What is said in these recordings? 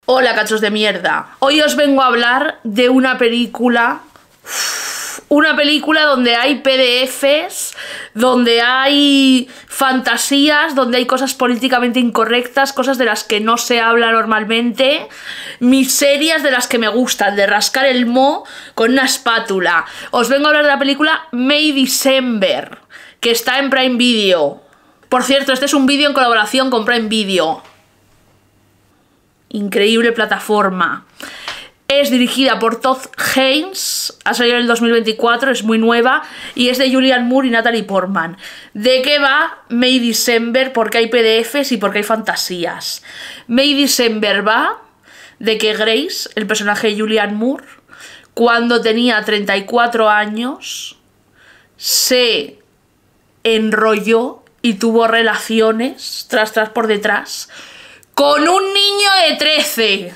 Hola, cachos de mierda. Hoy os vengo a hablar de una película donde hay PDFs, donde hay fantasías, donde hay cosas políticamente incorrectas, cosas de las que no se habla normalmente, miserias de las que me gustan, de rascar el moho con una espátula. Os vengo a hablar de la película May December, que está en Prime Video. Por cierto, este es un vídeo en colaboración con Prime Video. Increíble plataforma. Es dirigida por Todd Haynes, ha salido en el 2024, es muy nueva y es de Julianne Moore y Natalie Portman. ¿De qué va May December? Porque hay PDFs y porque hay fantasías. May December va de que Grace, el personaje de Julianne Moore, cuando tenía 34 años, se enrolló y tuvo relaciones tras por detrás con un niño de 13.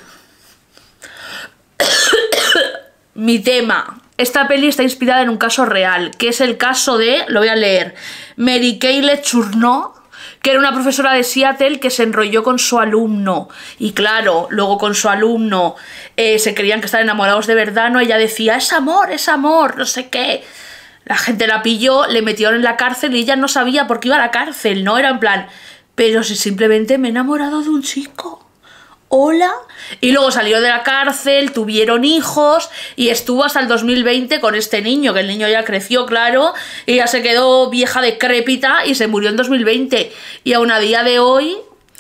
Mi tema. Esta peli está inspirada en un caso real, que es el caso de, lo voy a leer, Mary Kay Letourneau, que era una profesora de Seattle que se enrolló con su alumno. Y claro, luego con su alumno se creían que estaban enamorados de verdad, ¿no? Ella decía, es amor, no sé qué. La gente la pilló, le metieron en la cárcel y ella no sabía por qué iba a la cárcel, ¿no? Era en plan, pero si simplemente me he enamorado de un chico. Hola. Y luego salió de la cárcel, tuvieron hijos y estuvo hasta el 2020 con este niño, que el niño ya creció, claro, y ya se quedó vieja decrépita y se murió en 2020. Y aún a día de hoy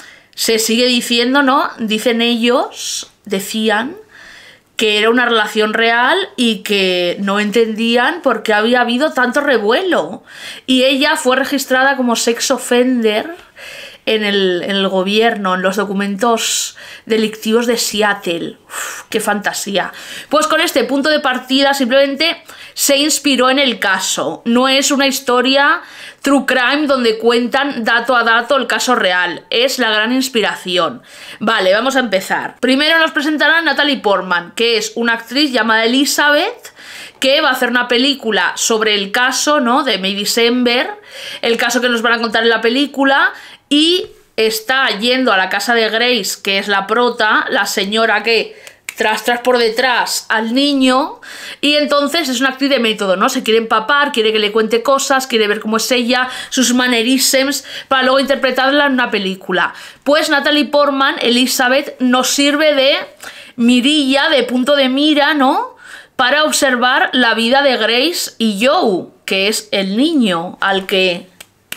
se sigue diciendo, ¿no? Dicen ellos, decían que era una relación real y que no entendían por qué había habido tanto revuelo. Y ella fue registrada como sex offender en el gobierno, en los documentos delictivos de Seattle. Uf, ¡qué fantasía! Pues con este punto de partida simplemente se inspiró en el caso. No es una historia true crime donde cuentan dato a dato el caso real. Es la gran inspiración. Vale, vamos a empezar. Primero nos presentarán Natalie Portman, que es una actriz llamada Elizabeth, que va a hacer una película sobre el caso, ¿no?, de May December, el caso que nos van a contar en la película, y está yendo a la casa de Grace, que es la prota, la señora que tras por detrás al niño, y entonces es una actriz de método, ¿no? Se quiere empapar, quiere que le cuente cosas, quiere ver cómo es ella, sus mannerisms, para luego interpretarla en una película. Pues Natalie Portman, Elizabeth, nos sirve de mirilla, de punto de mira, ¿no?, para observar la vida de Grace y Joe, que es el niño al que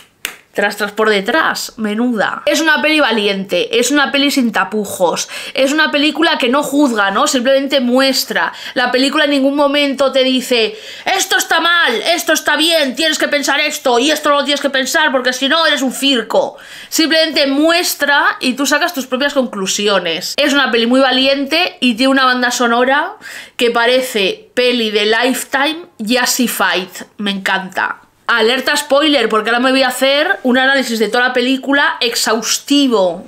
tras por detrás, menuda. Es una peli valiente, es una peli sin tapujos, es una película que no juzga, ¿no? Simplemente muestra. La película en ningún momento te dice, esto está mal, esto está bien, tienes que pensar esto y esto no lo tienes que pensar porque si no eres un circo. Simplemente muestra y tú sacas tus propias conclusiones. Es una peli muy valiente y tiene una banda sonora que parece peli de Lifetime, Justified. Me encanta. Alerta spoiler, porque ahora me voy a hacer un análisis de toda la película exhaustivo.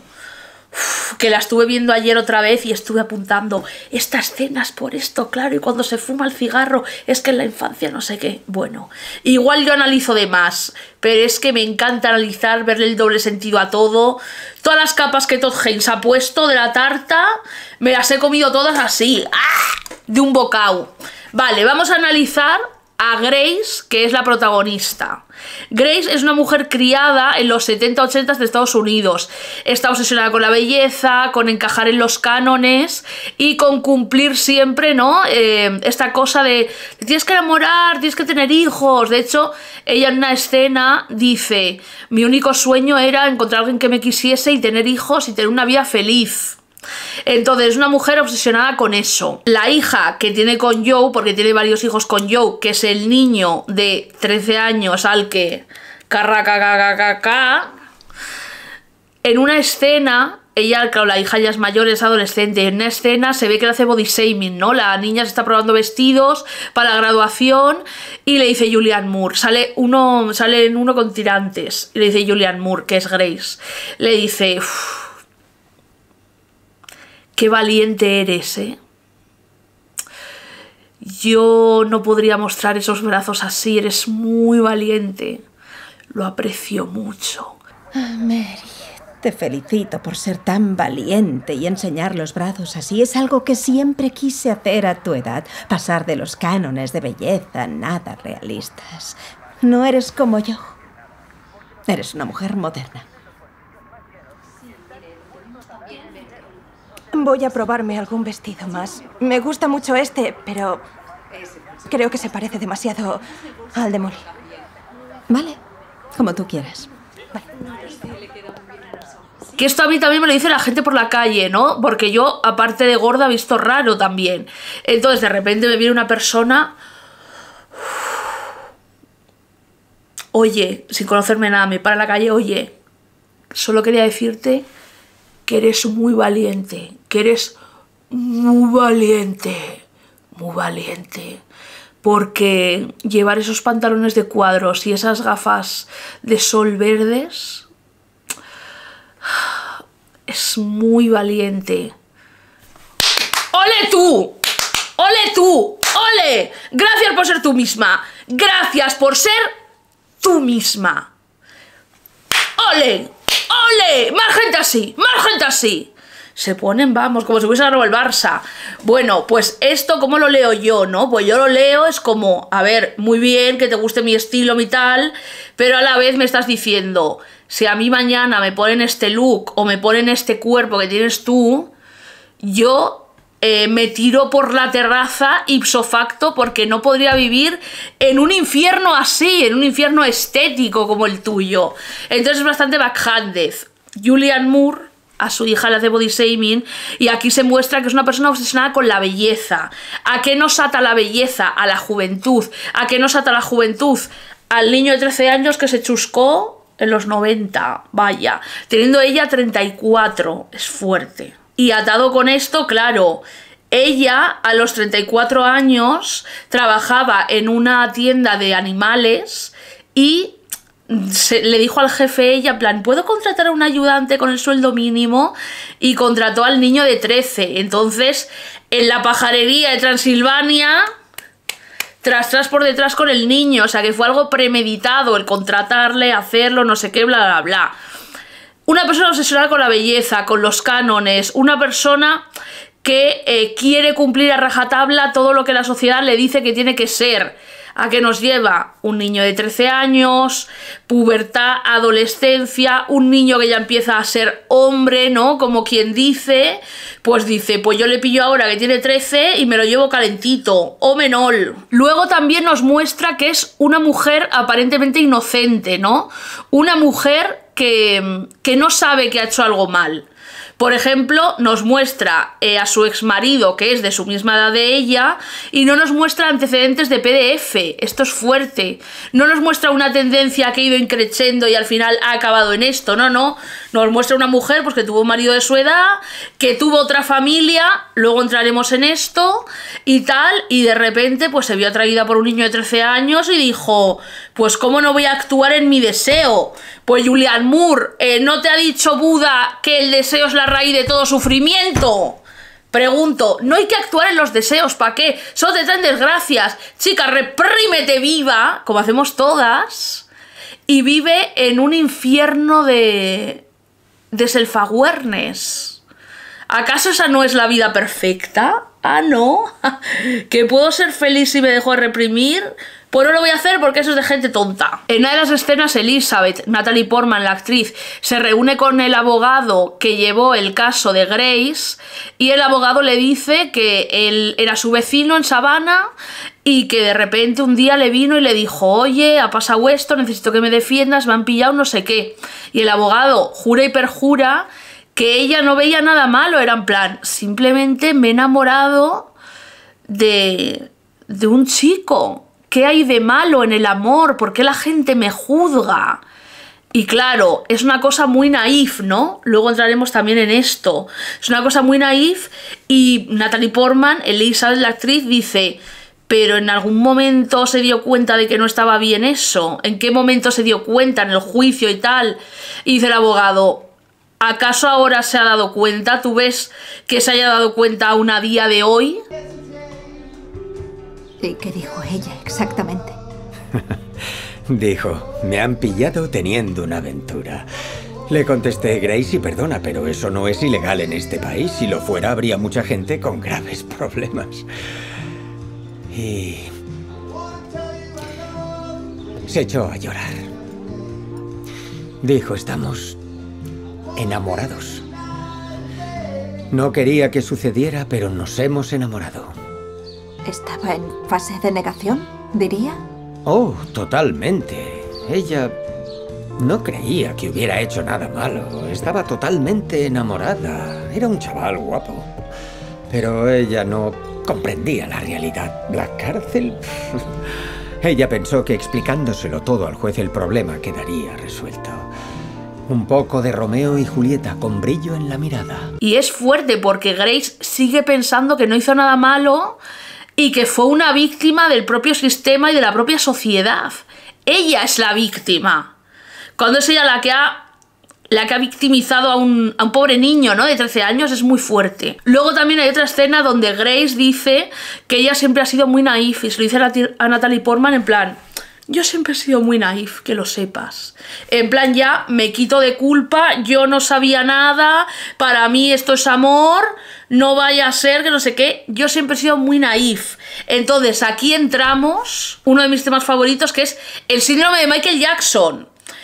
Que la estuve viendo ayer otra vez y estuve apuntando esta escena es por esto, claro, y cuando se fuma el cigarro es que en la infancia no sé qué. Bueno, igual yo analizo de más, pero es que me encanta analizar, verle el doble sentido a todo. Todas las capas que Todd Haynes ha puesto de la tarta, me las he comido todas así, ¡ah!, de un bocado. Vale, vamos a analizar a Grace, que es la protagonista. Grace es una mujer criada en los 70-80 de Estados Unidos. Está obsesionada con la belleza, con encajar en los cánones y con cumplir siempre, ¿no?, esta cosa de te tienes que enamorar, tienes que tener hijos. De hecho, ella en una escena dice, mi único sueño era encontrar a alguien que me quisiese y tener hijos y tener una vida feliz. Entonces es una mujer obsesionada con eso. La hija que tiene con Joe, porque tiene varios hijos con Joe, que es el niño de 13 años al que en una escena, ella, claro, la hija ya es mayor, es adolescente, en una escena se ve que le hace body shaming, ¿no? La niña se está probando vestidos para la graduación y le dice Julianne Moore, sale en uno con tirantes, y le dice Julianne Moore, que es Grace, le dice, qué valiente eres, ¿eh? Yo no podría mostrar esos brazos así, eres muy valiente. Lo aprecio mucho. Mary, Te felicito por ser tan valiente y enseñar los brazos así. Es algo que siempre quise hacer a tu edad. Pasar de los cánones de belleza nada realistas. No eres como yo. Eres una mujer moderna. Voy a probarme algún vestido más. Me gusta mucho este, pero creo que se parece demasiado al de Molly. Vale, como tú quieras. Que esto a mí también me lo dice la gente por la calle, ¿no? Porque yo, aparte de gorda, he visto raro también. Entonces, de repente me viene una persona... Oye, sin conocerme nada, me para en la calle, oye, solo quería decirte que eres muy valiente, que eres muy valiente, muy valiente. Porque llevar esos pantalones de cuadros y esas gafas de sol verdes... es muy valiente. ¡Ole tú! ¡Ole tú! ¡Ole! Gracias por ser tú misma. Gracias por ser tú misma. ¡Ole! ¡Ole! ¡Más gente así! ¡Más gente así! Se ponen, vamos, como si hubiese ganado el Barça. Bueno, pues esto, ¿cómo lo leo yo, no? Pues yo lo leo, es como, a ver, muy bien, que te guste mi estilo, mi tal, pero a la vez me estás diciendo... Si a mí mañana me ponen este look o me ponen este cuerpo que tienes tú, yo me tiro por la terraza ipso facto porque no podría vivir en un infierno así, en un infierno estético como el tuyo. Entonces es bastante backhanded. Julianne Moore a su hija le hace body shaming y aquí se muestra que es una persona obsesionada con la belleza. ¿A qué nos ata la belleza? A la juventud. ¿A qué nos ata la juventud? Al niño de 13 años que se chuscó en los 90, vaya, teniendo ella 34, es fuerte. Y atado con esto, claro, ella a los 34 años trabajaba en una tienda de animales y le dijo al jefe ella, en plan, ¿puedo contratar a un ayudante con el sueldo mínimo? Y contrató al niño de 13. Entonces, en la pajarería de Transilvania... tras por detrás con el niño, o sea que fue algo premeditado el contratarle, hacerlo, no sé qué, bla, bla, bla. Una persona obsesionada con la belleza, con los cánones, una persona que quiere cumplir a rajatabla todo lo que la sociedad le dice que tiene que ser. ¿A qué nos lleva? Un niño de 13 años, pubertad, adolescencia, un niño que ya empieza a ser hombre, ¿no? Como quien dice, pues yo le pillo ahora que tiene 13 y me lo llevo calentito, o menor. Luego también nos muestra que es una mujer aparentemente inocente, ¿no? Una mujer que no sabe que ha hecho algo mal. Por ejemplo, nos muestra a su exmarido, que es de su misma edad de ella, y no nos muestra antecedentes de PDF. Esto es fuerte. No nos muestra una tendencia que ha ido increciendo y al final ha acabado en esto. No, no. Nos muestra una mujer pues, que tuvo un marido de su edad, que tuvo otra familia, luego entraremos en esto y tal, y de repente pues se vio atraída por un niño de 13 años y dijo, pues ¿cómo no voy a actuar en mi deseo? Pues Julianne Moore, ¿no te ha dicho Buda que el deseo es la raíz de todo sufrimiento? Pregunto, no hay que actuar en los deseos, ¿para qué? Solo te traen desgracias. Chica, reprímete viva, como hacemos todas, y vive en un infierno de self-awareness. ¿Acaso esa no es la vida perfecta? Ah, ¿no? ¿Que puedo ser feliz si me dejo de reprimir? Pues no lo voy a hacer porque eso es de gente tonta. En una de las escenas, Elizabeth, Natalie Portman, la actriz, se reúne con el abogado que llevó el caso de Grace y el abogado le dice que él era su vecino en Savannah y que de repente un día le vino y le dijo, oye, ha pasado esto, necesito que me defiendas, me han pillado no sé qué. Y el abogado jura y perjura que ella no veía nada malo, era en plan, simplemente me he enamorado de un chico. ¿Qué hay de malo en el amor? ¿Por qué la gente me juzga? Y claro, es una cosa muy naif, ¿no? Luego entraremos también en esto. Es una cosa muy naif y Natalie Portman, Elizabeth, la actriz, dice, pero en algún momento se dio cuenta de que no estaba bien eso. ¿En qué momento se dio cuenta? En el juicio y tal. Y dice el abogado, ¿acaso ahora se ha dado cuenta? ¿Tú ves que se haya dado cuenta aún a día de hoy? ¿Y qué dijo ella exactamente? Dijo, me han pillado teniendo una aventura. Le contesté, Gracie, perdona, pero eso no es ilegal en este país. Si lo fuera, habría mucha gente con graves problemas. Y se echó a llorar. Dijo, estamos enamorados. No quería que sucediera, pero nos hemos enamorado. ¿Estaba en fase de negación, diría? Oh, totalmente. Ella no creía que hubiera hecho nada malo. Estaba totalmente enamorada. Era un chaval guapo. Pero ella no comprendía la realidad. ¿La cárcel? Ella pensó que explicándoselo todo al juez el problema quedaría resuelto. Un poco de Romeo y Julieta con brillo en la mirada. Y es fuerte porque Grace sigue pensando que no hizo nada malo y que fue una víctima del propio sistema y de la propia sociedad. Ella es la víctima. Cuando es ella la que ha victimizado a un pobre niño, ¿no? De 13 años, es muy fuerte. Luego también hay otra escena donde Grace dice que ella siempre ha sido muy naif y se lo dice a Natalie Portman en plan... Yo siempre he sido muy naif, que lo sepas. En plan, ya me quito de culpa, yo no sabía nada, para mí esto es amor, no vaya a ser que no sé qué. Yo siempre he sido muy naif. Entonces, aquí entramos, uno de mis temas favoritos, que es el síndrome de Michael Jackson.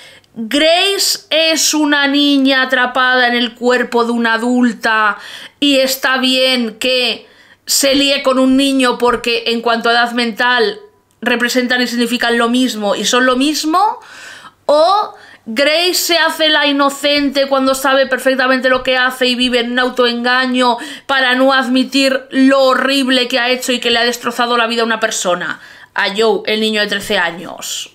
Grace es una niña atrapada en el cuerpo de una adulta y está bien que se líe con un niño porque en cuanto a edad mental representan y significan lo mismo y son lo mismo, o Grace se hace la inocente cuando sabe perfectamente lo que hace y vive en un autoengaño para no admitir lo horrible que ha hecho y que le ha destrozado la vida a una persona, a Joe, el niño de 13 años.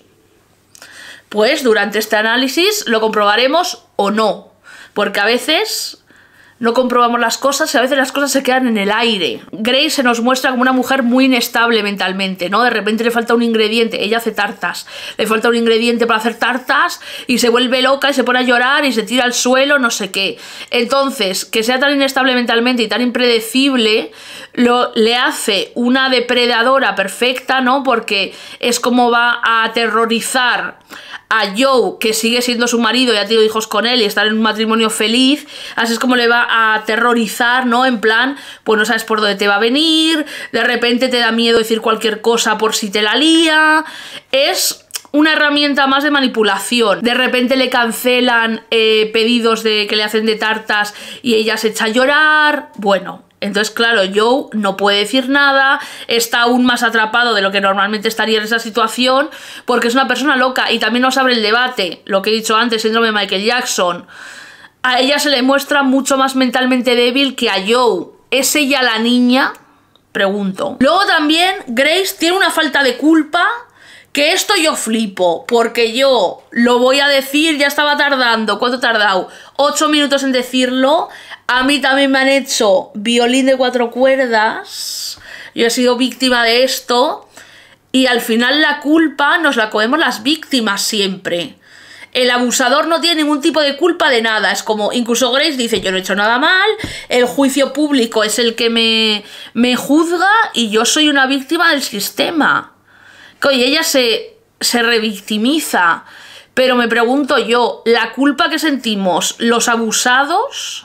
Pues durante este análisis lo comprobaremos o no, porque a veces no comprobamos las cosas y a veces las cosas se quedan en el aire. Grace se nos muestra como una mujer muy inestable mentalmente, ¿no? De repente le falta un ingrediente, ella hace tartas, le falta un ingrediente para hacer tartas y se vuelve loca y se pone a llorar y se tira al suelo, no sé qué. Entonces, que sea tan inestable mentalmente y tan impredecible, le hace una depredadora perfecta, ¿no? Porque es como va a aterrorizar a Joe, que sigue siendo su marido y ha tenido hijos con él y estar en un matrimonio feliz. Así es como le va a aterrorizar, ¿no? En plan, pues no sabes por dónde te va a venir, de repente te da miedo decir cualquier cosa por si te la lía. Es una herramienta más de manipulación. De repente le cancelan pedidos que le hacen de tartas y ella se echa a llorar. Bueno, entonces claro, Joe no puede decir nada, está aún más atrapado de lo que normalmente estaría en esa situación porque es una persona loca. Y también nos abre el debate, lo que he dicho antes, síndrome de Michael Jackson. A ella se le muestra mucho más mentalmente débil que a Joe. ¿Es ella la niña? Pregunto. Luego también Grace tiene una falta de culpa, que esto yo flipo, porque yo lo voy a decir, ya estaba tardando. ¿Cuánto he tardado? 8 minutos en decirlo. A mí también me han hecho violín de 4 cuerdas. Yo he sido víctima de esto. Y al final la culpa nos la comemos las víctimas siempre. El abusador no tiene ningún tipo de culpa de nada. Es como, incluso Grace dice, yo no he hecho nada mal, el juicio público es el que me juzga y yo soy una víctima del sistema. Y ella se revictimiza. Pero me pregunto yo, ¿la culpa que sentimos los abusados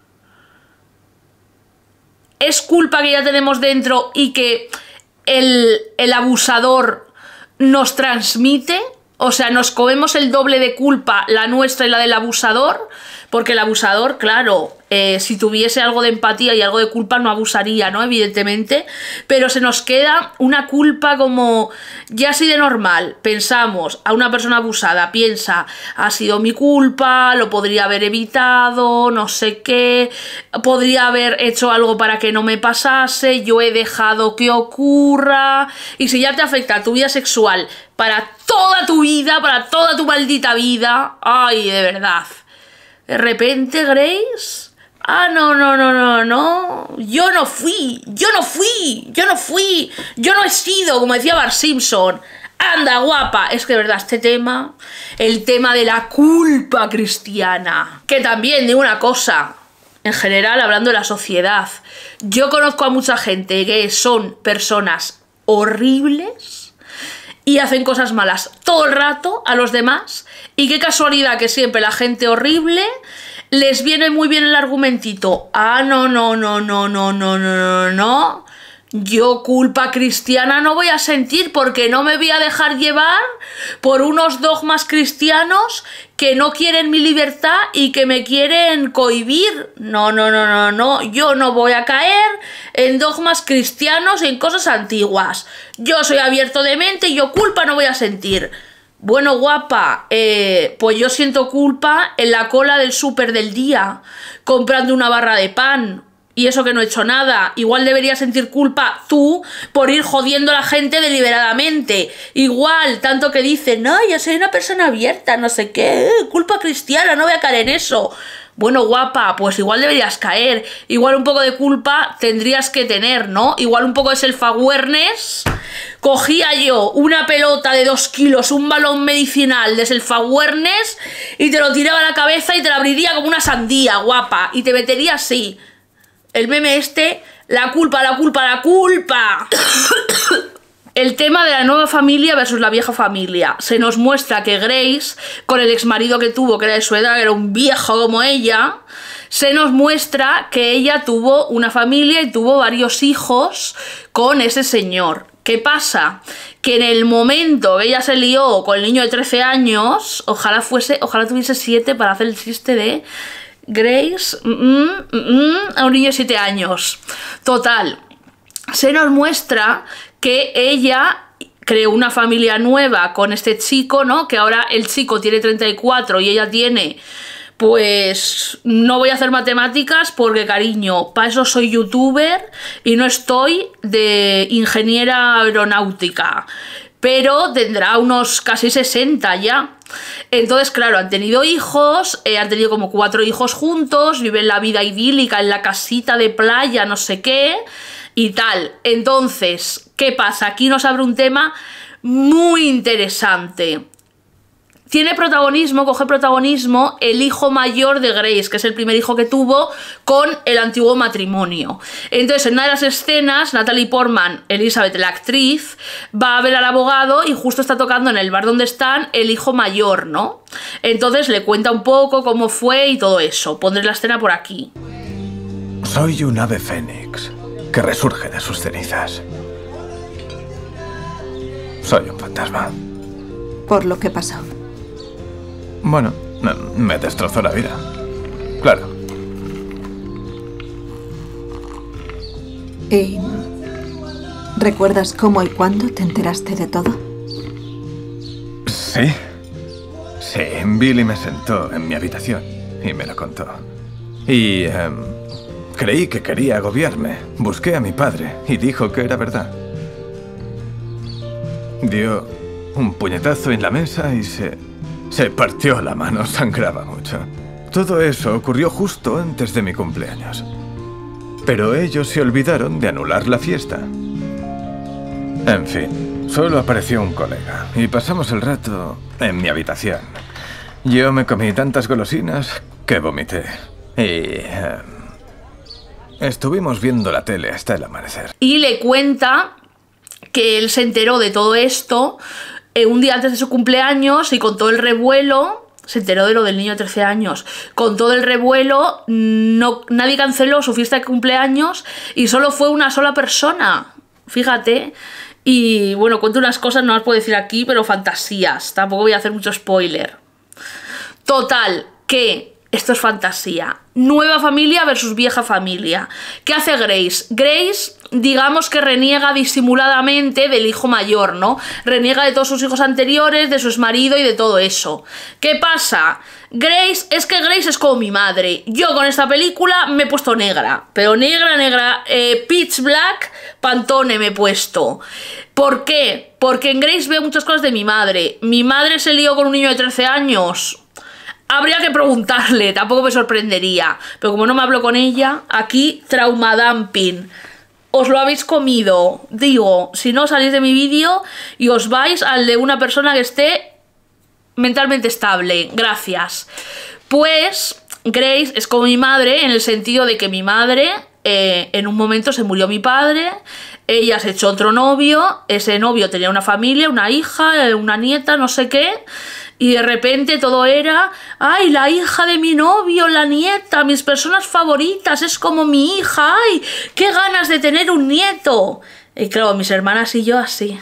es culpa que ya tenemos dentro y que el abusador nos transmite? O sea, nos comemos el doble de culpa, la nuestra y la del abusador, porque el abusador, claro, si tuviese algo de empatía y algo de culpa no abusaría, ¿no? Evidentemente, pero se nos queda una culpa como, ya así de normal, pensamos, a una persona abusada, piensa, ha sido mi culpa, lo podría haber evitado, no sé qué, podría haber hecho algo para que no me pasase, yo he dejado que ocurra, y si ya te afecta a tu vida sexual para toda tu vida, para toda tu maldita vida, ay, de verdad, de repente, Grace, no, yo no he sido, como decía Bart Simpson, anda guapa. Es que de verdad este tema, el tema de la culpa cristiana, que también digo una cosa, en general hablando de la sociedad, yo conozco a mucha gente que son personas horribles y hacen cosas malas todo el rato a los demás, y qué casualidad que siempre la gente horrible les viene muy bien el argumentito. Ah, no, yo culpa cristiana no voy a sentir porque no me voy a dejar llevar por unos dogmas cristianos que no quieren mi libertad y que me quieren cohibir. No, yo no voy a caer en dogmas cristianos y en cosas antiguas. Yo soy abierto de mente y yo culpa no voy a sentir. Bueno, guapa, pues yo siento culpa en la cola del súper del día, comprando una barra de pan. Y eso que no he hecho nada. Igual deberías sentir culpa tú por ir jodiendo a la gente deliberadamente. Igual, tanto que dicen, no, yo soy una persona abierta, no sé qué, culpa cristiana, no voy a caer en eso. Bueno, guapa, pues igual deberías caer. Igual un poco de culpa tendrías que tener, ¿no? Igual un poco de self-awareness. Cogía yo una pelota de 2 kilos, un balón medicinal de self-awareness y te lo tiraba a la cabeza y te la abriría como una sandía, guapa. Y te metería así. El meme este, la culpa. El tema de la nueva familia versus la vieja familia. Se nos muestra que Grace, con el exmarido que tuvo, que era de su edad, que era un viejo como ella, se nos muestra que ella tuvo una familia y tuvo varios hijos con ese señor. ¿Qué pasa? Que en el momento que ella se lió con el niño de 13 años, ojalá tuviese 7 para hacer el chiste de Grace, a un niño de 7 años. Total, se nos muestra que ella creó una familia nueva con este chico, ¿no? Que ahora el chico tiene 34 y ella tiene, pues, no voy a hacer matemáticas porque, cariño, para eso soy youtuber y no estoy de ingeniera aeronáutica. Pero tendrá unos casi 60 ya. Entonces, claro, han tenido hijos, han tenido como 4 hijos juntos, viven la vida idílica en la casita de playa, no sé qué, y tal. Entonces, ¿qué pasa? Aquí nos abre un tema muy interesante. Coge protagonismo el hijo mayor de Grace, que es el primer hijo que tuvo con el antiguo matrimonio. Entonces, en una de las escenas, Natalie Portman, Elizabeth, la actriz, va a ver al abogado y justo está tocando en el bar donde están el hijo mayor, ¿no? Entonces le cuenta un poco cómo fue y todo eso. Pondré la escena por aquí. Soy un ave fénix que resurge de sus cenizas. Soy un fantasma. Por lo que pasó. Bueno, me destrozó la vida. Claro. ¿Y recuerdas cómo y cuándo te enteraste de todo? Sí. Sí, Billy me sentó en mi habitación y me lo contó. Y creí que quería agobiarme. Busqué a mi padre y dijo que era verdad. Dio un puñetazo en la mesa y se partió la mano, sangraba mucho. Todo eso ocurrió justo antes de mi cumpleaños. Pero ellos se olvidaron de anular la fiesta. En fin, solo apareció un colega y pasamos el rato en mi habitación. Yo me comí tantas golosinas que vomité. Y estuvimos viendo la tele hasta el amanecer. Y le cuenta que él se enteró de todo esto un día antes de su cumpleaños y con todo el revuelo, se enteró de lo del niño de 13 años. Con todo el revuelo, nadie canceló su fiesta de cumpleaños y solo fue una sola persona. Fíjate. Y bueno, cuento unas cosas, no las puedo decir aquí, pero fantasías. Tampoco voy a hacer mucho spoiler. Total, que esto es fantasía. Nueva familia versus vieja familia. ¿Qué hace Grace? Grace, digamos que reniega disimuladamente del hijo mayor, ¿no? Reniega de todos sus hijos anteriores, de su exmarido y de todo eso. ¿Qué pasa? Grace es como mi madre. Yo con esta película me he puesto negra. Pero negra, pitch black, Pantone me he puesto. ¿Por qué? Porque en Grace veo muchas cosas de mi madre. Mi madre se lió con un niño de 13 años. Habría que preguntarle, tampoco me sorprendería. Pero como no me hablo con ella, aquí traumadumping. Os lo habéis comido. Digo, si no salís de mi vídeo y os vais al de una persona que esté mentalmente estable. Gracias. Pues Grace es como mi madre en el sentido de que mi madre en un momento se murió mi padre, ella se echó otro novio, ese novio tenía una familia, una hija, una nieta, no sé qué, y de repente todo era, ay, la hija de mi novio, la nieta, mis personas favoritas, es como mi hija, ay, qué ganas de tener un nieto. Y claro, mis hermanas y yo así.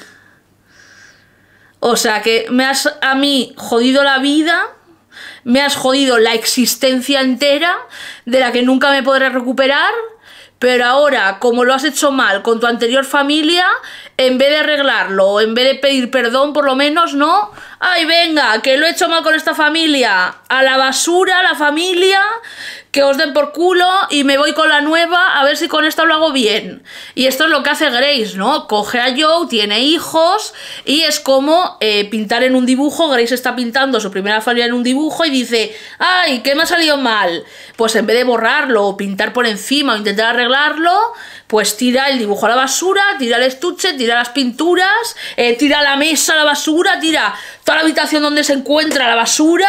O sea que me has a mí jodido la vida, me has jodido la existencia entera, de la que nunca me podré recuperar, pero ahora, como lo has hecho mal con tu anterior familia, en vez de arreglarlo, en vez de pedir perdón, por lo menos, ¿no? ¡Ay, venga, que lo he hecho mal con esta familia! A la basura, la familia, que os den por culo y me voy con la nueva a ver si con esta lo hago bien. Y esto es lo que hace Grace, ¿no? Coge a Joe, tiene hijos y es como pintar en un dibujo. Grace está pintando su primera familia en un dibujo y dice, ¡ay, qué me ha salido mal! Pues en vez de borrarlo o pintar por encima o intentar arreglarlo, pues tira el dibujo a la basura, tira el estuche, tira las pinturas, tira la mesa a la basura, tira toda la habitación donde se encuentra la basura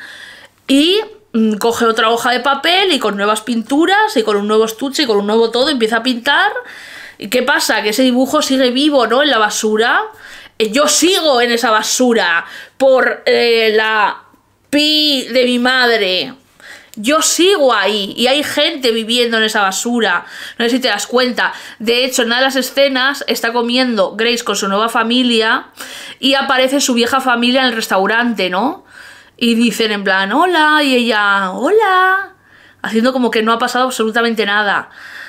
y coge otra hoja de papel y con nuevas pinturas y con un nuevo estuche y con un nuevo todo empieza a pintar. ¿Y qué pasa? Que ese dibujo sigue vivo, ¿no? En la basura. Yo sigo en esa basura por la pi de mi madre. Yo sigo ahí y hay gente viviendo en esa basura. No sé si te das cuenta. De hecho, en una de las escenas está comiendo Grace con su nueva familia y aparece su vieja familia en el restaurante, ¿no? Y dicen en plan, hola, y ella, hola, haciendo como que no ha pasado absolutamente nada.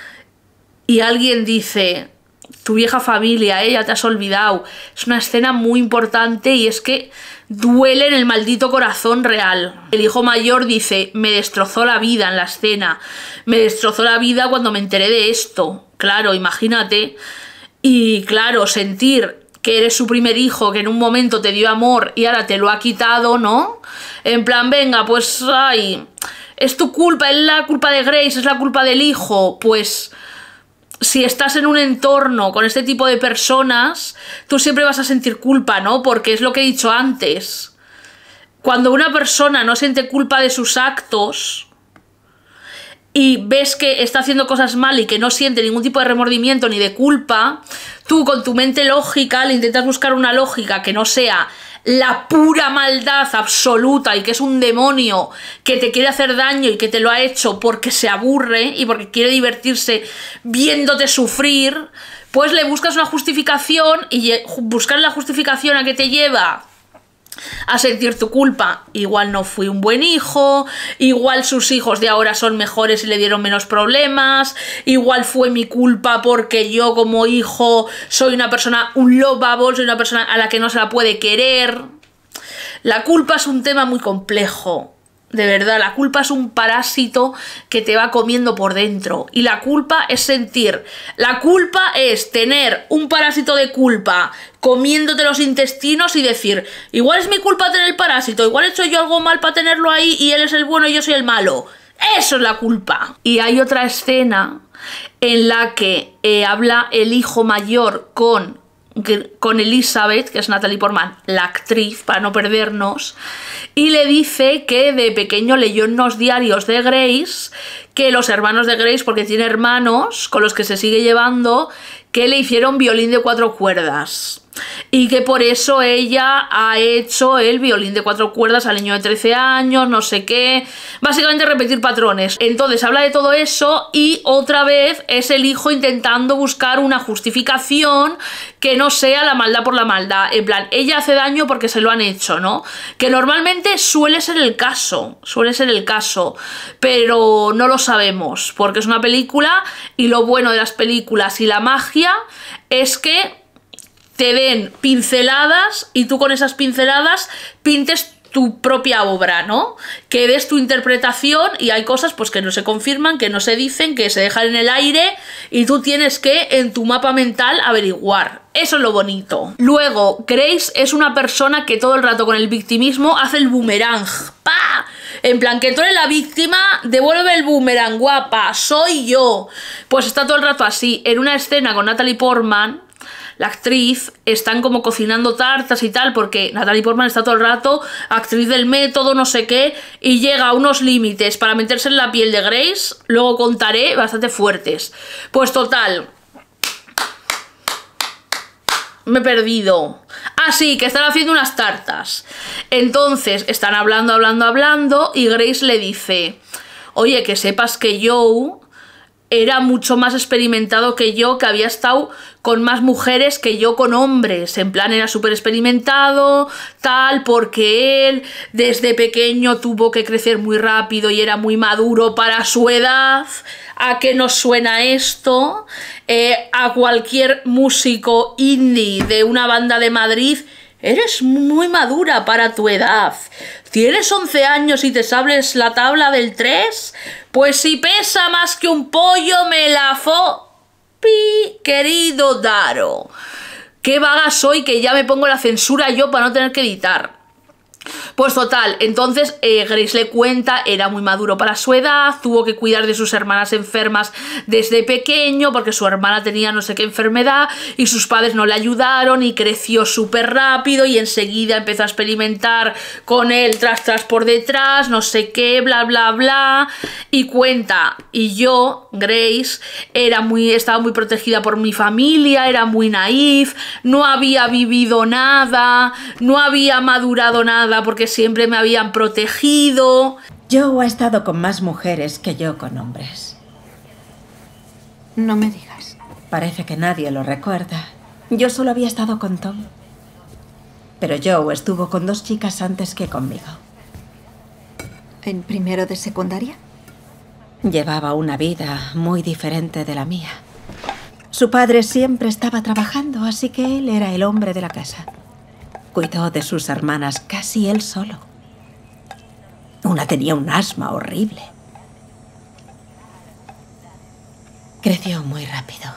Y alguien dice, tu vieja familia, ya te has olvidado. Es una escena muy importante y es que duele en el maldito corazón real. El hijo mayor dice, me destrozó la vida en la escena. Me destrozó la vida cuando me enteré de esto. Claro, imagínate. Y claro, sentir que eres su primer hijo, que en un momento te dio amor y ahora te lo ha quitado, ¿no? En plan, venga, pues, ay, es tu culpa, es la culpa de Grace, es la culpa del hijo. Pues si estás en un entorno con este tipo de personas, tú siempre vas a sentir culpa, ¿no? Porque es lo que he dicho antes. Cuando una persona no siente culpa de sus actos y ves que está haciendo cosas mal y que no siente ningún tipo de remordimiento ni de culpa, tú con tu mente lógica le intentas buscar una lógica que no sea la pura maldad absoluta y que es un demonio que te quiere hacer daño y que te lo ha hecho porque se aburre y porque quiere divertirse viéndote sufrir, pues le buscas una justificación y buscar la justificación a que te lleva a sentir tu culpa. Igual no fui un buen hijo, igual sus hijos de ahora son mejores y le dieron menos problemas, igual fue mi culpa porque yo como hijo soy una persona unlovable, soy una persona a la que no se la puede querer. La culpa es un tema muy complejo. De verdad, la culpa es un parásito que te va comiendo por dentro. Y la culpa es sentir. La culpa es tener un parásito de culpa comiéndote los intestinos y decir, igual es mi culpa tener el parásito, igual he hecho yo algo mal para tenerlo ahí y él es el bueno y yo soy el malo. Eso es la culpa. Y hay otra escena en la que habla el hijo mayor con Elizabeth, que es Natalie Portman, la actriz, para no perdernos, y le dice que de pequeño leyó en los diarios de Grace que los hermanos de Grace, porque tiene hermanos con los que se sigue llevando, que le hicieron violín de 4 cuerdas. Y que por eso ella ha hecho el violín de 4 cuerdas al niño de 13 años, no sé qué. Básicamente repetir patrones. Entonces habla de todo eso y otra vez es el hijo intentando buscar una justificación que no sea la maldad por la maldad. En plan, ella hace daño porque se lo han hecho, ¿no? Que normalmente suele ser el caso, pero no lo sabemos porque es una película y lo bueno de las películas y la magia es que te den pinceladas y tú con esas pinceladas pintes tu propia obra, ¿no? Que des tu interpretación y hay cosas pues que no se confirman, que no se dicen, que se dejan en el aire y tú tienes que en tu mapa mental averiguar. Eso es lo bonito. Luego, Grace es una persona que todo el rato con el victimismo hace el boomerang. ¡Pah! En plan, que tú eres la víctima, devuelve el boomerang, guapa, soy yo. Pues está todo el rato así. En una escena con Natalie Portman, la actriz, están como cocinando tartas y tal, porque Natalie Portman está todo el rato, actriz del método, no sé qué, y llega a unos límites para meterse en la piel de Grace, luego contaré, bastante fuertes. Pues total, me he perdido. Ah, sí, que están haciendo unas tartas. Entonces están hablando y Grace le dice: oye, que sepas que Joe era mucho más experimentado que yo, que había estado con más mujeres que yo con hombres. En plan, era súper experimentado, tal, porque él desde pequeño tuvo que crecer muy rápido y era muy maduro para su edad. ¿A qué nos suena esto? A cualquier músico indie de una banda de Madrid: eres muy madura para tu edad. ¿Tienes 11 años y te sabes la tabla del 3? Pues si pesa más que un pollo, me la querido Daro. Qué vaga soy, que ya me pongo la censura yo para no tener que editar. Pues total, entonces Grace le cuenta, era muy maduro para su edad, tuvo que cuidar de sus hermanas enfermas desde pequeño porque su hermana tenía no sé qué enfermedad y sus padres no le ayudaron y creció súper rápido y enseguida empezó a experimentar con él tras por detrás, no sé qué, bla bla bla, y cuenta, y yo, Grace, estaba muy protegida por mi familia, era muy naif, no había vivido nada, no había madurado nada porque siempre me habían protegido. Joe ha estado con más mujeres que yo con hombres. No me digas. Parece que nadie lo recuerda. Yo solo había estado con Tom. Pero Joe estuvo con 2 chicas antes que conmigo. ¿En primero de secundaria? Llevaba una vida muy diferente de la mía. Su padre siempre estaba trabajando, así que él era el hombre de la casa. Cuidó de sus hermanas casi él solo. Una tenía un asma horrible. Creció muy rápido.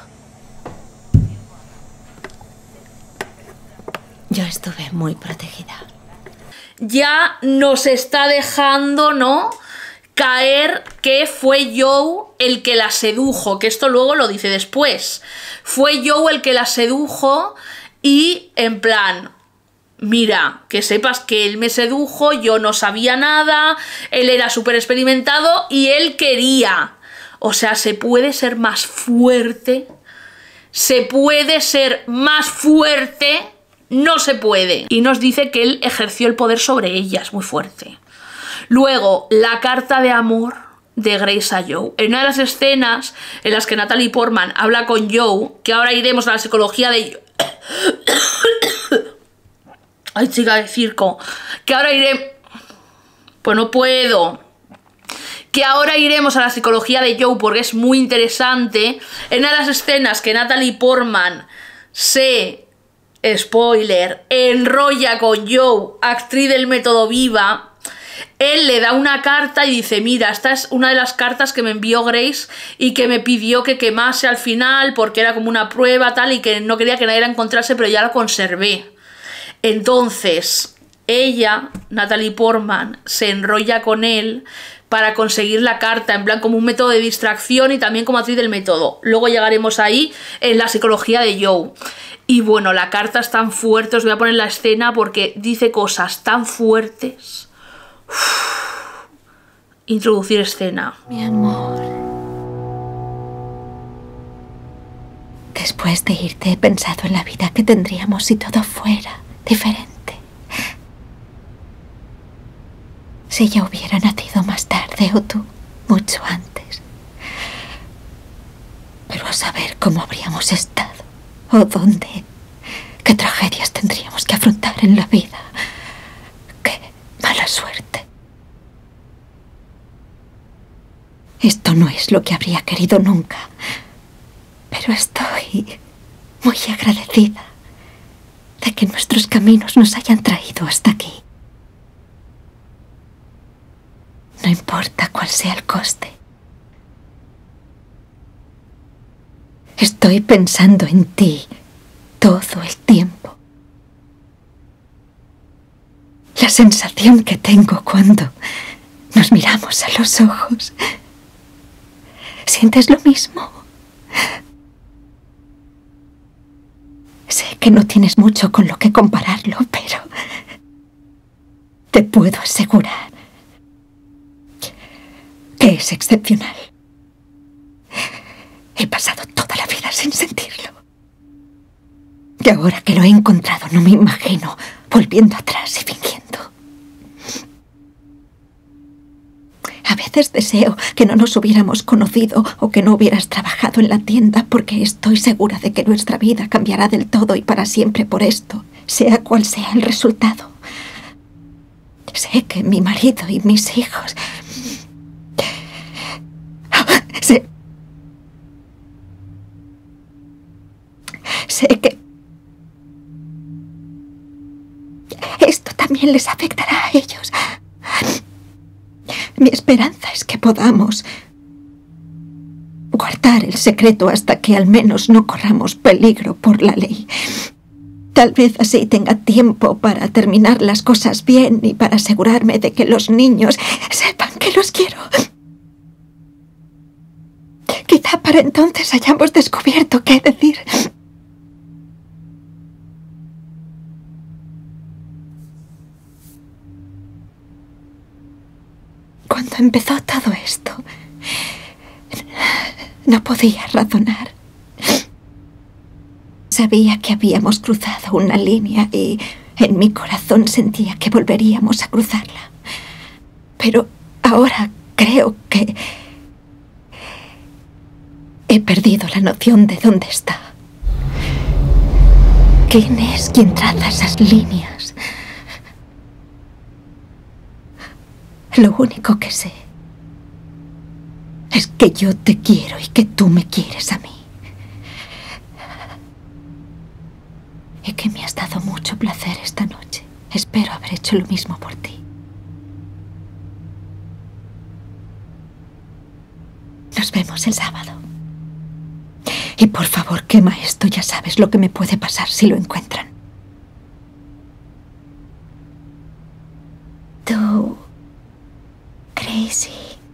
Yo estuve muy protegida. Ya nos está dejando, ¿no?, caer que fue Joe el que la sedujo, que esto luego lo dice después. Fue Joe el que la sedujo y en plan: mira, que sepas que él me sedujo, yo no sabía nada, él era súper experimentado y él quería. O sea, ¿se puede ser más fuerte? ¿Se puede ser más fuerte? No se puede. Y nos dice que él ejerció el poder sobre ellas muy fuerte. Luego, la carta de amor de Grace a Joe. En una de las escenas en las que Natalie Portman habla con Joe, que ahora iremos a la psicología de... Ay, chica de circo. Que ahora iré... Pues no puedo. Que ahora iremos a la psicología de Joe porque es muy interesante. En una de las escenas que Natalie Portman se... spoiler, enrolla con Joe, actriz del método Viva, él le da una carta y dice: mira, esta es una de las cartas que me envió Grace y que me pidió que quemase al final porque era como una prueba tal y que no quería que nadie la encontrase, pero ya la conservé. Entonces ella, Natalie Portman, se enrolla con él para conseguir la carta, en plan como un método de distracción y también como actriz del método. Luego llegaremos ahí en la psicología de Joe. Y bueno, la carta es tan fuerte, os voy a poner la escena porque dice cosas tan fuertes. Uf. Introducir escena. Mi amor. Después de irte he pensado en la vida que tendríamos si todo fuera diferente. Si ella hubiera nacido más tarde o tú, mucho antes. Pero a saber cómo habríamos estado o dónde, qué tragedias tendríamos que afrontar en la vida. Qué mala suerte. Esto no es lo que habría querido nunca, pero estoy muy agradecida de que nuestros caminos nos hayan traído hasta aquí. No importa cuál sea el coste. Estoy pensando en ti todo el tiempo. La sensación que tengo cuando nos miramos a los ojos. ¿Sientes lo mismo? Sé que no tienes mucho con lo que compararlo, pero te puedo asegurar que es excepcional. He pasado toda la vida sin sentirlo. Y ahora que lo he encontrado, no me imagino volviendo atrás y fingiendo. A veces deseo que no nos hubiéramos conocido o que no hubieras trabajado en la tienda, porque estoy segura de que nuestra vida cambiará del todo y para siempre por esto, sea cual sea el resultado. Sé que mi marido y mis hijos... Sé que esto también les afectará a ellos. Mi esperanza es que podamos guardar el secreto hasta que al menos no corramos peligro por la ley. Tal vez así tenga tiempo para terminar las cosas bien y para asegurarme de que los niños sepan que los quiero. Quizá para entonces hayamos descubierto qué decir. Cuando empezó todo esto, no podía razonar. Sabía que habíamos cruzado una línea y en mi corazón sentía que volveríamos a cruzarla. Pero ahora creo que he perdido la noción de dónde está. ¿Quién es quien traza esas líneas? Lo único que sé es que yo te quiero y que tú me quieres a mí. Y que me has dado mucho placer esta noche. Espero haber hecho lo mismo por ti. Nos vemos el sábado. Y por favor, quema esto. Ya sabes lo que me puede pasar si lo encuentran. Tú... Gracie.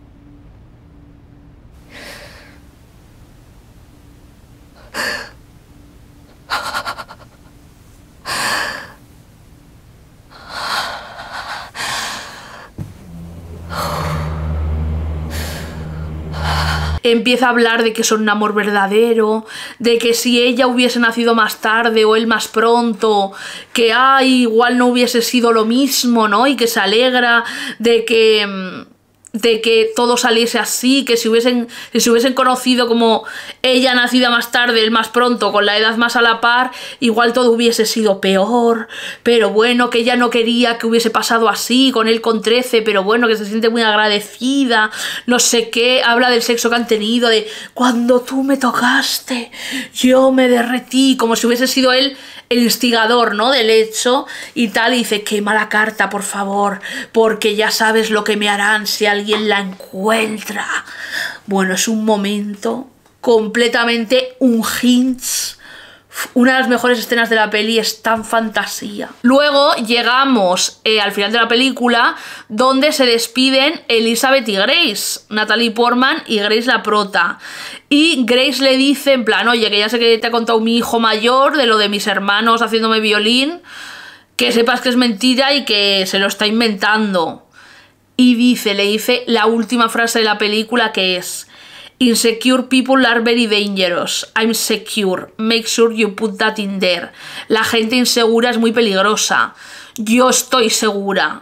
Empieza a hablar de que son un amor verdadero, de que si ella hubiese nacido más tarde o él más pronto, que igual no hubiese sido lo mismo, ¿no? Y que se alegra de que todo saliese así, que si se hubiesen conocido como ella nacida más tarde, él más pronto, con la edad más a la par, igual todo hubiese sido peor, pero bueno, que ella no quería que hubiese pasado así, con él con 13, pero bueno, que se siente muy agradecida, no sé qué, habla del sexo que han tenido, de cuando tú me tocaste, yo me derretí, como si hubiese sido él el instigador, ¿no?, del hecho y tal, y dice, quema la carta, por favor, porque ya sabes lo que me harán si alguien la encuentra. Bueno, es un momento completamente unhinged. Una de las mejores escenas de la peli, es tan fantasía. Luego llegamos al final de la película, donde se despiden Elizabeth y Grace, Natalie Portman y Grace la prota. Y Grace le dice en plan, oye, que ya sé que te ha contado mi hijo mayor de lo de mis hermanos haciéndome violín, que sepas que es mentira y que se lo está inventando. Y le dice la última frase de la película, que es: insecure people are very dangerous. I'm secure. Make sure you put that in there. La gente insegura es muy peligrosa. Yo estoy segura.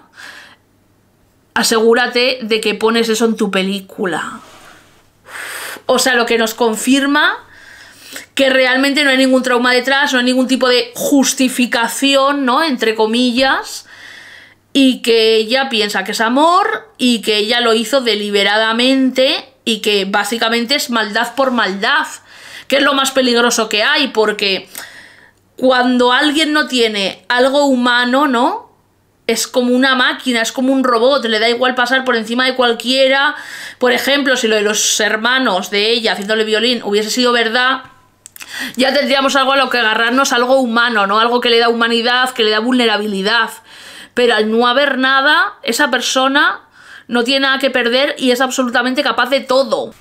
Asegúrate de que pones eso en tu película. O sea, lo que nos confirma que realmente no hay ningún trauma detrás, no hay ningún tipo de justificación, ¿no?, entre comillas, y que ella piensa que es amor y que ella lo hizo deliberadamente y que básicamente es maldad por maldad, que es lo más peligroso que hay, porque cuando alguien no tiene algo humano, ¿no?, es como una máquina, es como un robot, le da igual pasar por encima de cualquiera. Por ejemplo, si lo de los hermanos de ella haciéndole violín hubiese sido verdad, ya tendríamos algo a lo que agarrarnos, algo humano, ¿no?, algo que le da humanidad, que le da vulnerabilidad. Pero al no haber nada, esa persona no tiene nada que perder y es absolutamente capaz de todo.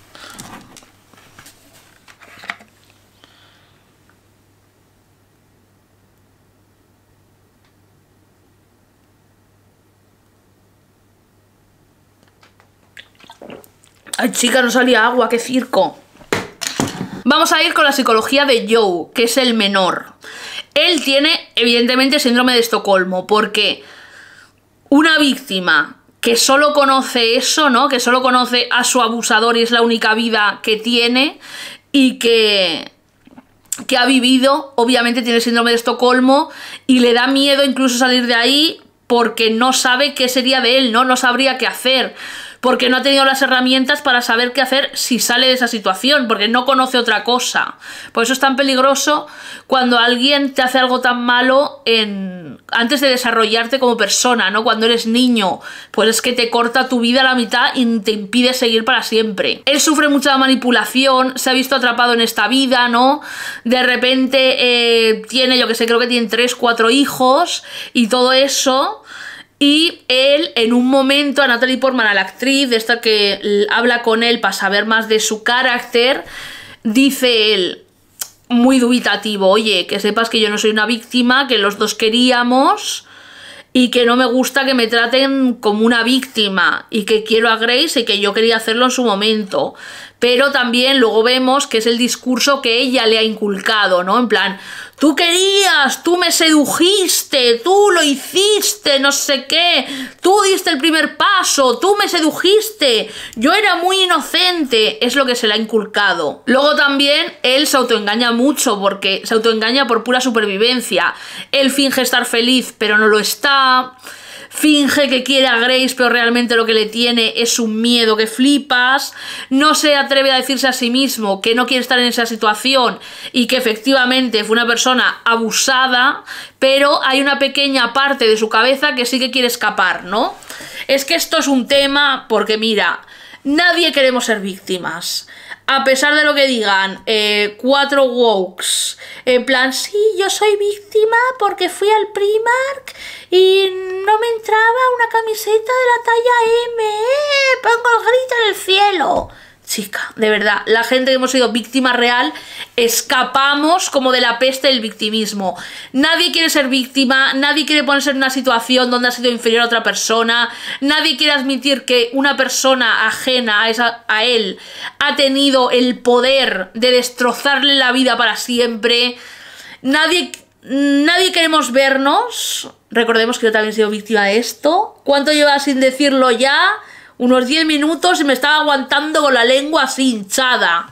Ay, chica, no salía agua, qué circo. Vamos a ir con la psicología de Joe, que es el menor. Él tiene, evidentemente, síndrome de Estocolmo, porque una víctima que solo conoce eso, ¿no? Que solo conoce a su abusador y es la única vida que tiene y que ha vivido, obviamente tiene síndrome de Estocolmo y le da miedo incluso salir de ahí porque no sabe qué sería de él, ¿no? No sabría qué hacer, porque no ha tenido las herramientas para saber qué hacer si sale de esa situación, porque no conoce otra cosa. Por eso es tan peligroso cuando alguien te hace algo tan malo antes de desarrollarte como persona, ¿no? Cuando eres niño, pues es que te corta tu vida a la mitad y te impide seguir para siempre. Él sufre mucha manipulación, se ha visto atrapado en esta vida, ¿no? De repente tiene, yo que sé, creo que tiene 3, 4 hijos y todo eso. Y él, en un momento, a Natalie Portman, a la actriz, de esta que habla con él para saber más de su carácter, dice él, muy dubitativo, oye, que sepas que yo no soy una víctima, que los dos queríamos y que no me gusta que me traten como una víctima y que quiero a Grace y que yo quería hacerlo en su momento. Pero también luego vemos que es el discurso que ella le ha inculcado, ¿no? En plan, tú querías, tú me sedujiste, tú lo hiciste, no sé qué, tú diste el primer paso, tú me sedujiste, yo era muy inocente, es lo que se le ha inculcado. Luego también él se autoengaña mucho porque se autoengaña por pura supervivencia. Él finge estar feliz, pero no lo está. Finge que quiere a Grace, pero realmente lo que le tiene es un miedo que flipas. No se atreve a decirse a sí mismo que no quiere estar en esa situación y que efectivamente fue una persona abusada, pero hay una pequeña parte de su cabeza que sí que quiere escapar, ¿no? Es que esto es un tema porque, mira, nadie queremos ser víctimas. A pesar de lo que digan 4 wokes, en plan, sí, yo soy víctima porque fui al Primark y no me entraba una camiseta de la talla M, pongo el grito en el cielo. Chica, de verdad, la gente que hemos sido víctima real, escapamos como de la peste del victimismo. Nadie quiere ser víctima, nadie quiere ponerse en una situación donde ha sido inferior a otra persona, nadie quiere admitir que una persona ajena a él ha tenido el poder de destrozarle la vida para siempre. Nadie queremos vernos. Recordemos que yo también he sido víctima de esto. ¿Cuánto lleva sin decirlo ya? Unos 10 minutos y me estaba aguantando con la lengua así hinchada.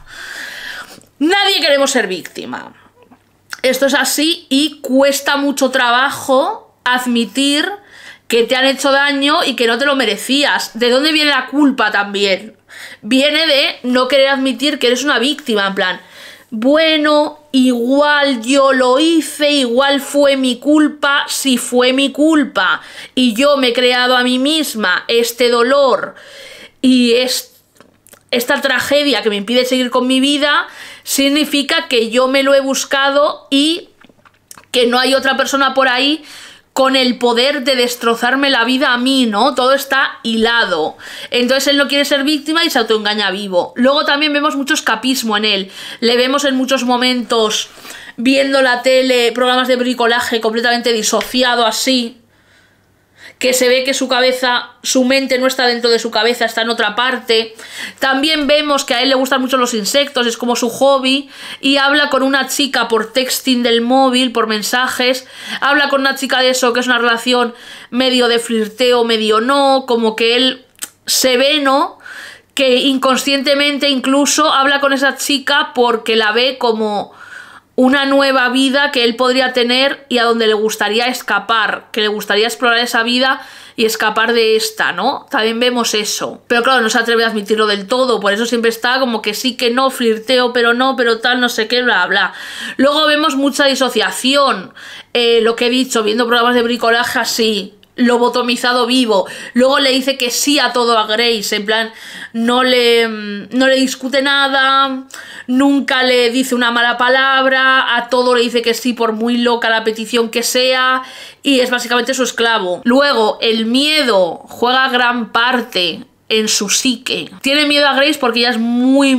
Nadie queremos ser víctima. Esto es así y cuesta mucho trabajo admitir que te han hecho daño y que no te lo merecías. ¿De dónde viene la culpa también? Viene de no querer admitir que eres una víctima, en plan, bueno, igual yo lo hice, igual fue mi culpa, si fue mi culpa y yo me he creado a mí misma este dolor y esta tragedia que me impide seguir con mi vida, significa que yo me lo he buscado y que no hay otra persona por ahí con el poder de destrozarme la vida a mí, ¿no? Todo está hilado. Entonces él no quiere ser víctima y se autoengaña vivo. Luego también vemos mucho escapismo en él. Le vemos en muchos momentos viendo la tele, programas de bricolaje completamente disociado así, que se ve que su cabeza, su mente no está dentro de su cabeza, está en otra parte. También vemos que a él le gustan mucho los insectos, es como su hobby, y habla con una chica por texting del móvil, por mensajes, habla con una chica de eso, que es una relación medio de flirteo, medio no, como que él se ve, ¿no?, que inconscientemente incluso habla con esa chica porque la ve como una nueva vida que él podría tener y a donde le gustaría escapar, que le gustaría explorar esa vida y escapar de esta, ¿no? También vemos eso. Pero claro, no se atreve a admitirlo del todo, por eso siempre está como que sí, que no, flirteo, pero no, pero tal, no sé qué, bla, bla. Luego vemos mucha disociación, lo que he dicho, viendo programas de bricolaje así, lobotomizado vivo. Luego le dice que sí a todo a Grace, en plan, no le discute nada, nunca le dice una mala palabra, a todo le dice que sí por muy loca la petición que sea, y es básicamente su esclavo. Luego el miedo juega gran parte en su psique. Tiene miedo a Grace porque ella es muy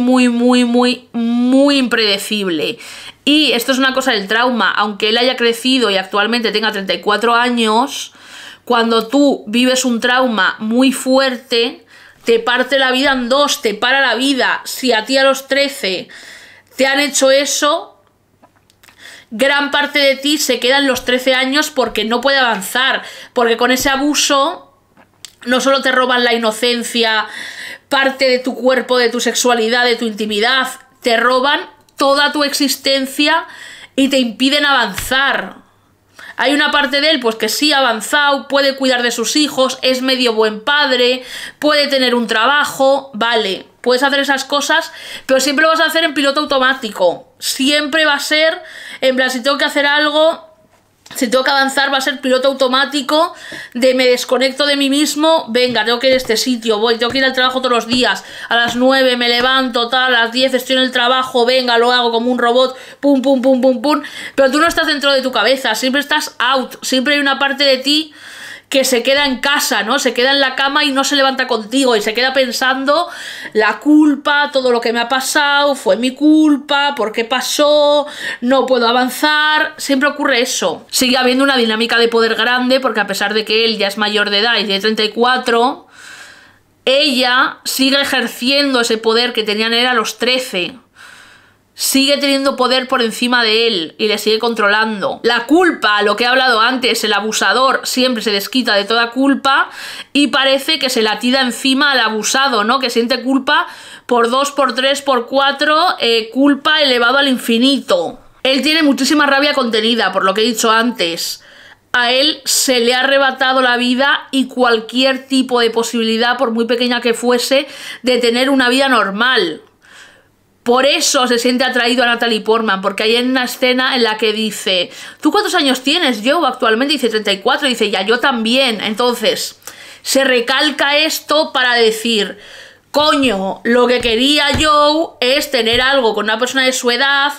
impredecible. Y esto es una cosa del trauma, aunque él haya crecido y actualmente tenga 34 años, cuando tú vives un trauma muy fuerte, te parte la vida en dos, te para la vida. Si a ti a los 13 te han hecho eso, gran parte de ti se queda en los 13 años porque no puede avanzar, porque con ese abuso no solo te roban la inocencia, parte de tu cuerpo, de tu sexualidad, de tu intimidad, te roban toda tu existencia y te impiden avanzar. Hay una parte de él pues que sí ha avanzado, puede cuidar de sus hijos, es medio buen padre, puede tener un trabajo, vale, puedes hacer esas cosas, pero siempre lo vas a hacer en piloto automático. Siempre va a ser, en plan, si tengo que hacer algo, si tengo que avanzar, va a ser piloto automático de me desconecto de mí mismo, venga, tengo que ir a este sitio, voy, tengo que ir al trabajo todos los días, a las 9 me levanto, tal, a las 10 estoy en el trabajo, venga, lo hago como un robot, pum, pum, pum, pum, pum, pero tú no estás dentro de tu cabeza, siempre estás out, siempre hay una parte de ti que se queda en casa, ¿no? Se queda en la cama y no se levanta contigo y se queda pensando la culpa, todo lo que me ha pasado, fue mi culpa, ¿por qué pasó? No puedo avanzar, siempre ocurre eso. Sigue habiendo una dinámica de poder grande porque a pesar de que él ya es mayor de edad y tiene 34, ella sigue ejerciendo ese poder que tenían él a los 13. Sigue teniendo poder por encima de él y le sigue controlando. La culpa, lo que he hablado antes, el abusador siempre se desquita de toda culpa y parece que se la tira encima al abusado, ¿no? Que siente culpa por 2, por 3, por 4, culpa elevado al infinito. Él tiene muchísima rabia contenida, por lo que he dicho antes. A él se le ha arrebatado la vida y cualquier tipo de posibilidad, por muy pequeña que fuese, de tener una vida normal. Por eso se siente atraído a Natalie Portman, porque hay una escena en la que dice, ¿tú cuántos años tienes, Joe? Actualmente dice 34, dice, ya yo también. Entonces, se recalca esto para decir, coño, lo que quería Joe es tener algo con una persona de su edad,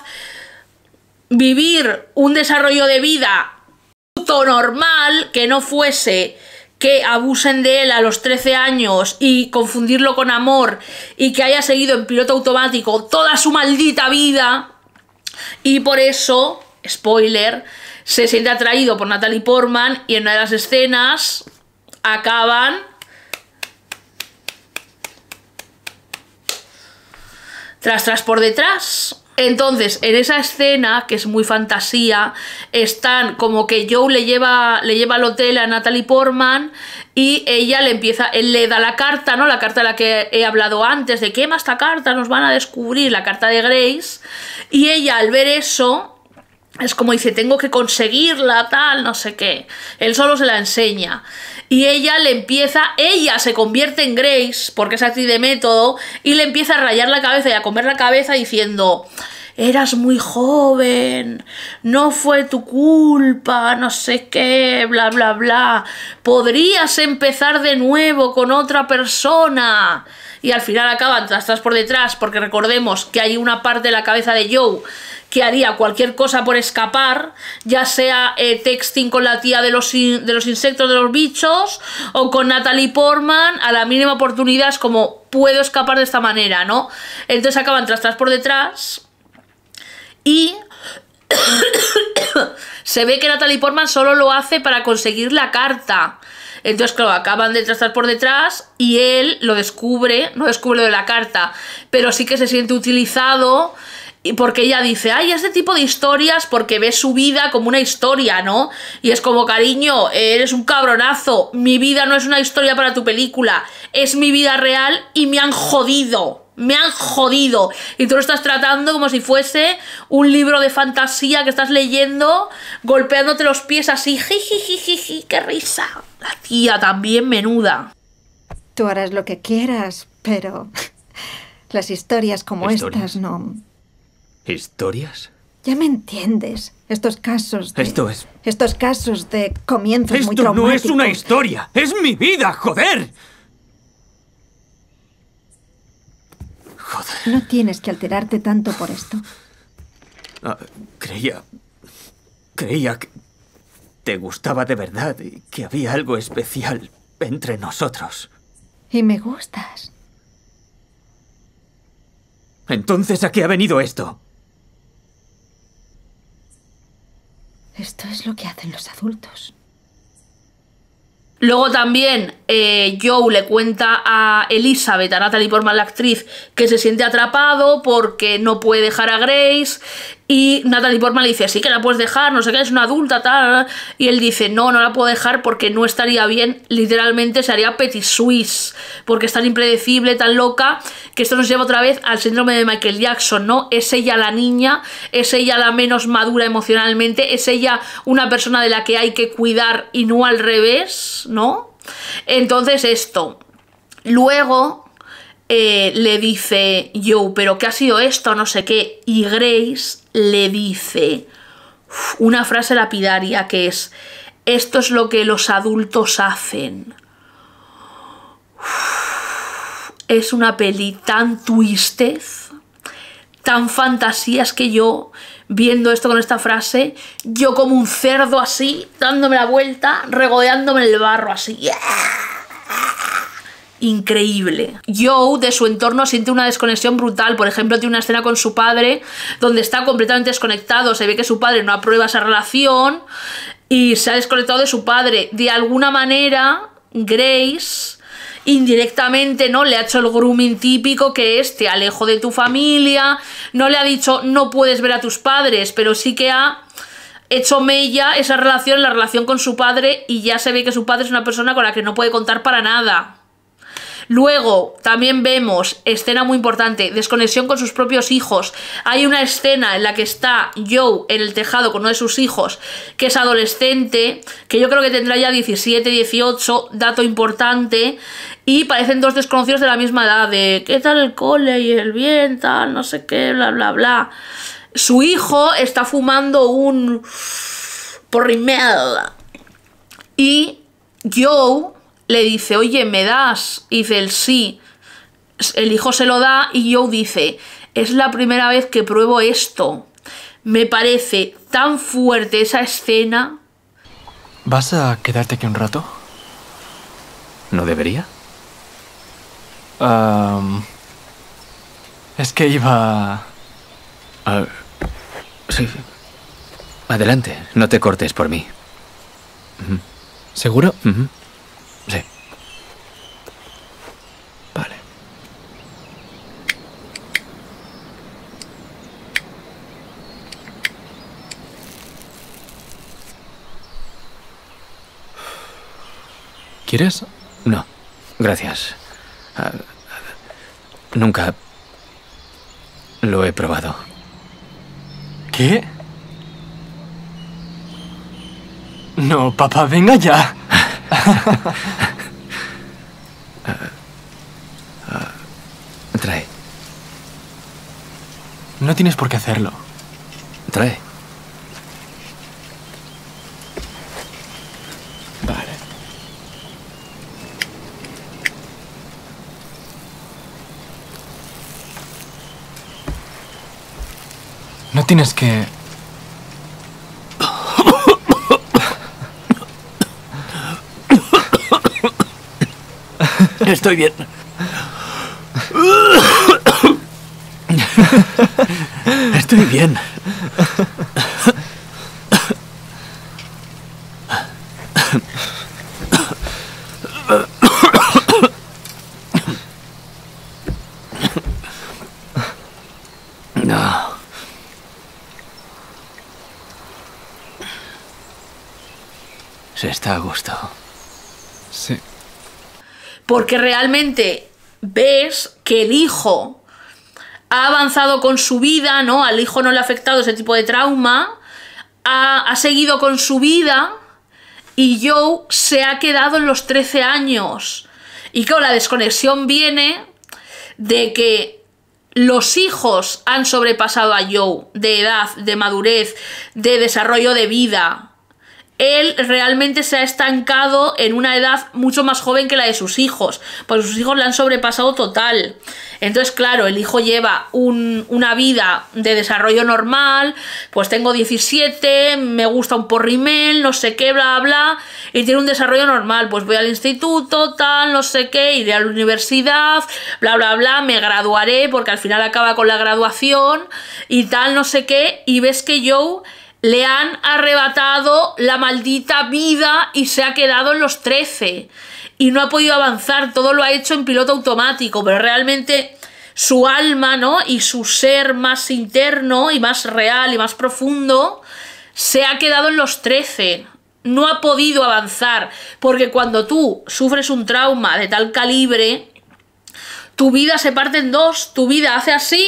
vivir un desarrollo de vida normal, que no fuese que abusen de él a los 13 años y confundirlo con amor y que haya seguido en piloto automático toda su maldita vida, y por eso, spoiler, se siente atraído por Natalie Portman y en una de las escenas acaban tras por detrás. Entonces, en esa escena, que es muy fantasía, están como que Joe le lleva al hotel a Natalie Portman y ella él le da la carta, ¿no? La carta de la que he hablado antes, de quema esta carta, nos van a descubrir, la carta de Grace, y ella al ver eso, es como dice, tengo que conseguirla, tal, no sé qué. Él solo se la enseña. Y ella se convierte en Grace, porque es actriz de método, y le empieza a rayar la cabeza y a comer la cabeza diciendo, eras muy joven, no fue tu culpa, no sé qué, bla, bla, bla. Podrías empezar de nuevo con otra persona. Y al final acaban tras por detrás, porque recordemos que hay una parte de la cabeza de Joe que haría cualquier cosa por escapar, ya sea texting con la tía de los insectos, de los bichos, o con Natalie Portman, a la mínima oportunidad es como, puedo escapar de esta manera, ¿no? Entonces acaban tras por detrás y se ve que Natalie Portman solo lo hace para conseguir la carta. Entonces, claro, acaban de tras por detrás y él lo descubre, no descubre lo de la carta, pero sí que se siente utilizado. Y porque ella dice, ay, este tipo de historias, porque ve su vida como una historia, ¿no? Y es como, cariño, eres un cabronazo, mi vida no es una historia para tu película, es mi vida real y me han jodido, y tú lo estás tratando como si fuese un libro de fantasía que estás leyendo, golpeándote los pies así, jijijiji, qué risa. La tía también menuda. Tú harás lo que quieras, pero las historias como estas no... ¿Historias? Ya me entiendes. Estos casos de... Esto es... Estos casos de comienzos muy ¡Esto traumáticos. no es una historia! ¡Es mi vida, joder! Joder. No tienes que alterarte tanto por esto. Creía que te gustaba de verdad y que había algo especial entre nosotros. Y me gustas. Entonces, ¿a qué ha venido esto? Esto es lo que hacen los adultos. Luego también Joe le cuenta a Elizabeth, a Natalie Portman, la actriz, que se siente atrapado porque no puede dejar a Grace. Y Natalie Portman le dice, sí que la puedes dejar, no sé qué, es una adulta, tal. Y él dice, no la puedo dejar porque no estaría bien, literalmente se haría petit suisse, porque es tan impredecible, tan loca, que esto nos lleva otra vez al síndrome de Michael Jackson, ¿no? Es ella la niña, es ella la menos madura emocionalmente, es ella una persona de la que hay que cuidar y no al revés, ¿no? Entonces esto. Luego le dice Joe, pero ¿qué ha sido esto? No sé qué. Y Grace le dice una frase lapidaria que es, esto es lo que los adultos hacen. Es una peli tan twisted, tan fantasías, que yo, viendo esto con esta frase, yo como un cerdo así, dándome la vuelta, regodeándome en el barro así. Increíble. Joe, de su entorno, siente una desconexión brutal. Por ejemplo, tiene una escena con su padre donde está completamente desconectado. Se ve que su padre no aprueba esa relación y se ha desconectado de su padre. De alguna manera, Grace, indirectamente, ¿no?, le ha hecho el grooming típico, que es, te alejo de tu familia. No le ha dicho, no puedes ver a tus padres, pero sí que ha hecho mella esa relación, la relación con su padre, y ya se ve que su padre es una persona con la que no puede contar para nada. Luego también vemos, escena muy importante, desconexión con sus propios hijos. Hay una escena en la que está Joe en el tejado con uno de sus hijos, que es adolescente, que yo creo que tendrá ya 17, 18, dato importante, y parecen dos desconocidos de la misma edad, de ¿qué tal el cole y el bien, tal, no sé qué, bla, bla, bla? Su hijo está fumando un porrimel y Joe le dice, oye, ¿me das? Y dice él, sí. El hijo se lo da y Joe dice, es la primera vez que pruebo esto. Me parece tan fuerte esa escena. ¿Vas a quedarte aquí un rato? ¿No debería? Es que iba... Sí. Adelante, no te cortes por mí. ¿Seguro? Sí. Vale. ¿Quieres? No, gracias. Nunca lo he probado. ¿Qué? No, papá, venga ya. Trae. No tienes por qué hacerlo. Trae. Vale. No tienes que... Estoy bien. Estoy bien. No. Se está a gusto. Sí. Porque realmente ves que el hijo ha avanzado con su vida, ¿no? Al hijo no le ha afectado ese tipo de trauma, ha seguido con su vida, y Joe se ha quedado en los 13 años. Y claro, la desconexión viene de que los hijos han sobrepasado a Joe de edad, de madurez, de desarrollo de vida. Él realmente se ha estancado en una edad mucho más joven que la de sus hijos, porque sus hijos le han sobrepasado total. Entonces, claro, el hijo lleva una vida de desarrollo normal, pues tengo 17, me gusta un porrimel, no sé qué, bla, bla, y tiene un desarrollo normal, pues voy al instituto, tal, no sé qué, iré a la universidad, bla, bla, bla, me graduaré, porque al final acaba con la graduación, y tal, no sé qué, y ves que Joe Le han arrebatado la maldita vida y se ha quedado en los 13. Y no ha podido avanzar, todo lo ha hecho en piloto automático, pero realmente su alma, ¿no? Y su ser más interno y más real y más profundo se ha quedado en los 13. No ha podido avanzar, porque cuando tú sufres un trauma de tal calibre, tu vida se parte en dos, tu vida hace así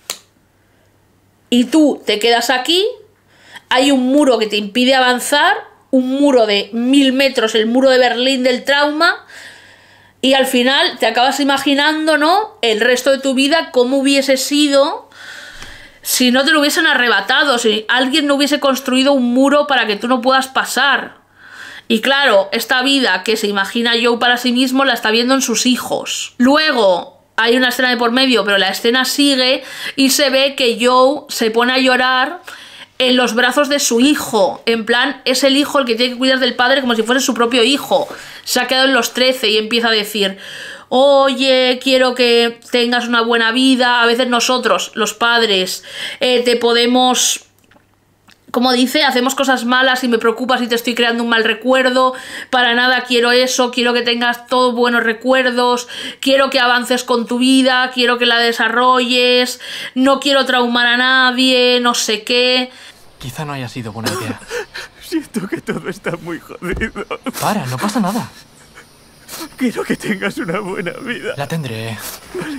y tú te quedas aquí, hay un muro que te impide avanzar, un muro de 1000 metros, el muro de Berlín del trauma, y al final te acabas imaginando, ¿no?, el resto de tu vida, cómo hubiese sido si no te lo hubiesen arrebatado, si alguien no hubiese construido un muro para que tú no puedas pasar. Y claro, esta vida que se imagina Joe para sí mismo la está viendo en sus hijos. Luego hay una escena de por medio, pero la escena sigue y se ve que Joe se pone a llorar en los brazos de su hijo. En plan, es el hijo el que tiene que cuidar del padre como si fuese su propio hijo. Se ha quedado en los 13 y empieza a decir: oye, quiero que tengas una buena vida. A veces nosotros, los padres, te podemos... Como dice, hacemos cosas malas y me preocupas y te estoy creando un mal recuerdo. Para nada quiero eso, quiero que tengas todos buenos recuerdos, quiero que avances con tu vida, quiero que la desarrolles, no quiero traumar a nadie, no sé qué. Quizá no haya sido buena idea. Siento que todo está muy jodido. Para, no pasa nada. Quiero que tengas una buena vida. La tendré. Vale.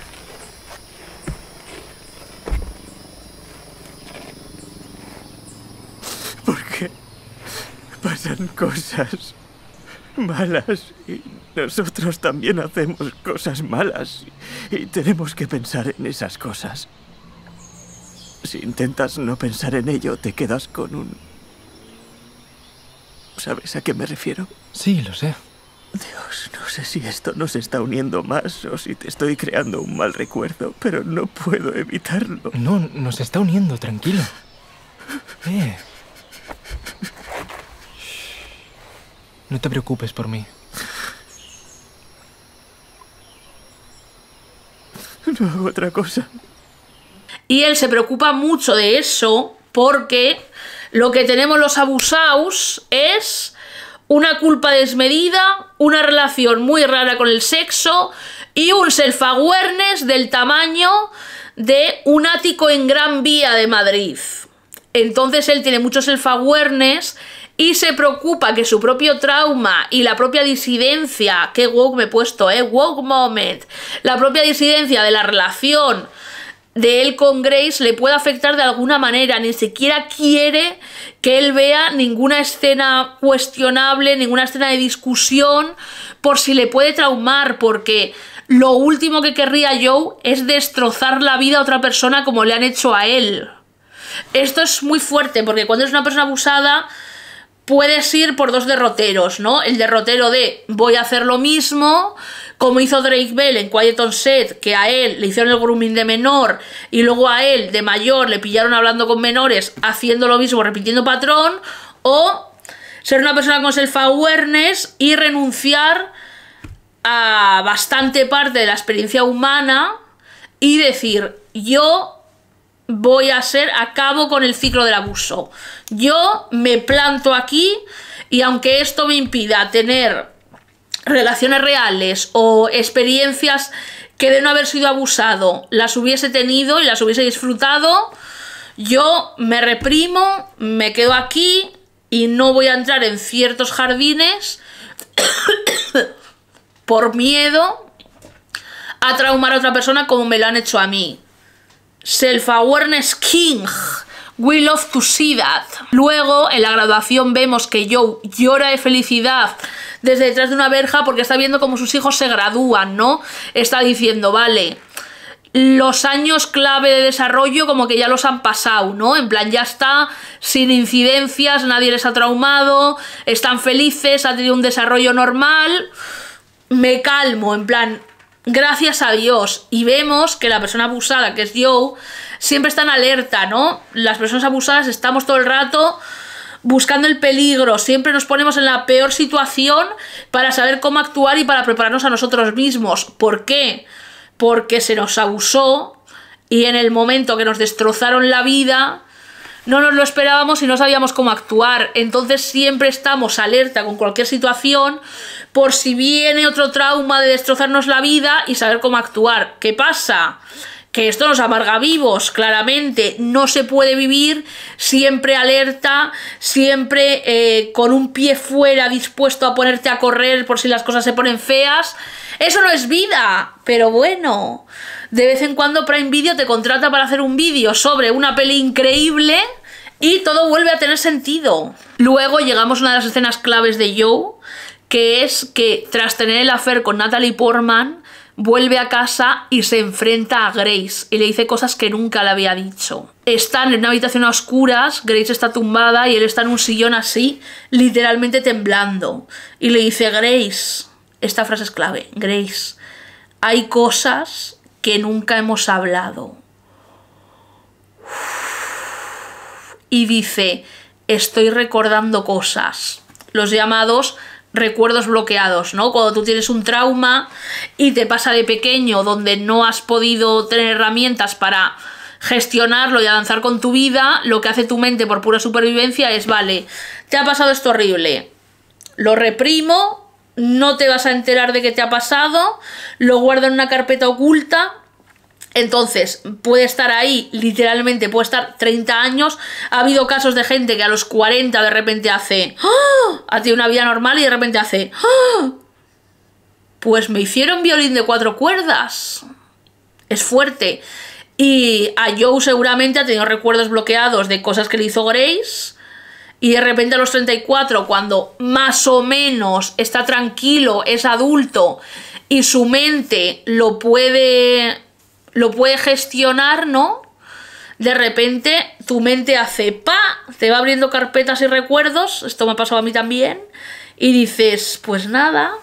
Porque pasan cosas malas y nosotros también hacemos cosas malas y tenemos que pensar en esas cosas. Si intentas no pensar en ello, te quedas con un... ¿Sabes a qué me refiero? Sí, lo sé. Dios, no sé si esto nos está uniendo más o si te estoy creando un mal recuerdo, pero no puedo evitarlo. No, nos está uniendo, tranquilo. No te preocupes por mí. No hago otra cosa. Y él se preocupa mucho de eso porque lo que tenemos los abusados es una culpa desmedida, una relación muy rara con el sexo y un self-awareness del tamaño de un ático en Gran Vía de Madrid. Entonces él tiene mucho self-awareness y se preocupa que su propio trauma y la propia disidencia, qué woke me he puesto, woke moment, la propia disidencia de la relación de él con Grace le pueda afectar de alguna manera. Ni siquiera quiere que él vea ninguna escena cuestionable, ninguna escena de discusión, por si le puede traumar, porque lo último que querría Joe es destrozar la vida a otra persona como le han hecho a él. Esto es muy fuerte, porque cuando eres una persona abusada puedes ir por dos derroteros, ¿no? El derrotero de voy a hacer lo mismo, como hizo Drake Bell en Quiet on Set, que a él le hicieron el grooming de menor y luego a él de mayor le pillaron hablando con menores haciendo lo mismo, repitiendo patrón, o ser una persona con self-awareness y renunciar a bastante parte de la experiencia humana y decir: yo voy a acabo con el ciclo del abuso. Yo me planto aquí y aunque esto me impida tener relaciones reales o experiencias que de no haber sido abusado las hubiese tenido y las hubiese disfrutado, yo me reprimo, me quedo aquí y no voy a entrar en ciertos jardines por miedo a traumar a otra persona como me lo han hecho a mí. Self-awareness king. We love to see that. Luego, en la graduación vemos que Joe llora de felicidad desde detrás de una verja porque está viendo cómo sus hijos se gradúan, ¿no? Está diciendo, vale, los años clave de desarrollo como que ya los han pasado, ¿no? En plan, ya está, sin incidencias, nadie les ha traumado, están felices, ha tenido un desarrollo normal. Me calmo, en plan... Gracias a Dios. Y vemos que la persona abusada, que es Joe, siempre está en alerta, ¿no? Las personas abusadas estamos todo el rato buscando el peligro, siempre nos ponemos en la peor situación para saber cómo actuar y para prepararnos a nosotros mismos. ¿Por qué? Porque se nos abusó y en el momento que nos destrozaron la vida no nos lo esperábamos y no sabíamos cómo actuar. Entonces siempre estamos alerta con cualquier situación por si viene otro trauma de destrozarnos la vida y saber cómo actuar. ¿Qué pasa? Que esto nos amarga vivos, claramente. No se puede vivir siempre alerta, siempre con un pie fuera, dispuesto a ponerte a correr por si las cosas se ponen feas. Eso no es vida, pero bueno, de vez en cuando Prime Video te contrata para hacer un vídeo sobre una peli increíble y todo vuelve a tener sentido. Luego llegamos a una de las escenas claves de Joe, que es que tras tener el affair con Natalie Portman, vuelve a casa y se enfrenta a Grace y le dice cosas que nunca le había dicho. Están en una habitación a oscuras, Grace está tumbada y él está en un sillón así, literalmente temblando. Y le dice: Grace, esta frase es clave, Grace, hay cosas que nunca hemos hablado. Y dice: estoy recordando cosas. Los llamados recuerdos bloqueados, ¿no? Cuando tú tienes un trauma y te pasa de pequeño donde no has podido tener herramientas para gestionarlo y avanzar con tu vida, lo que hace tu mente por pura supervivencia es: vale, te ha pasado esto horrible, lo reprimo, no te vas a enterar de que te ha pasado, lo guardo en una carpeta oculta. Entonces, puede estar ahí, literalmente puede estar 30 años. Ha habido casos de gente que a los 40 de repente hace ¡oh! Ha tenido una vida normal y de repente hace ¡oh! Pues me hicieron violín de 4 cuerdas. Es fuerte. Y a Joe seguramente ha tenido recuerdos bloqueados de cosas que le hizo Grace. Y de repente a los 34, cuando más o menos está tranquilo, es adulto y su mente lo puede gestionar, ¿no? De repente tu mente hace ¡pa! Te va abriendo carpetas y recuerdos. Esto me ha pasado a mí también. Y dices: pues nada,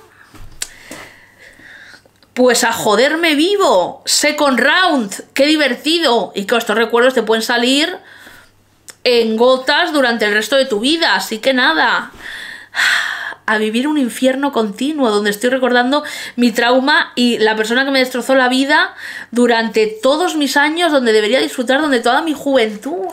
pues a joderme vivo. Second round, qué divertido. Y que estos recuerdos te pueden salir en gotas durante el resto de tu vida. Así que nada, a vivir un infierno continuo donde estoy recordando mi trauma y la persona que me destrozó la vida durante todos mis años, donde debería disfrutar, donde toda mi juventud.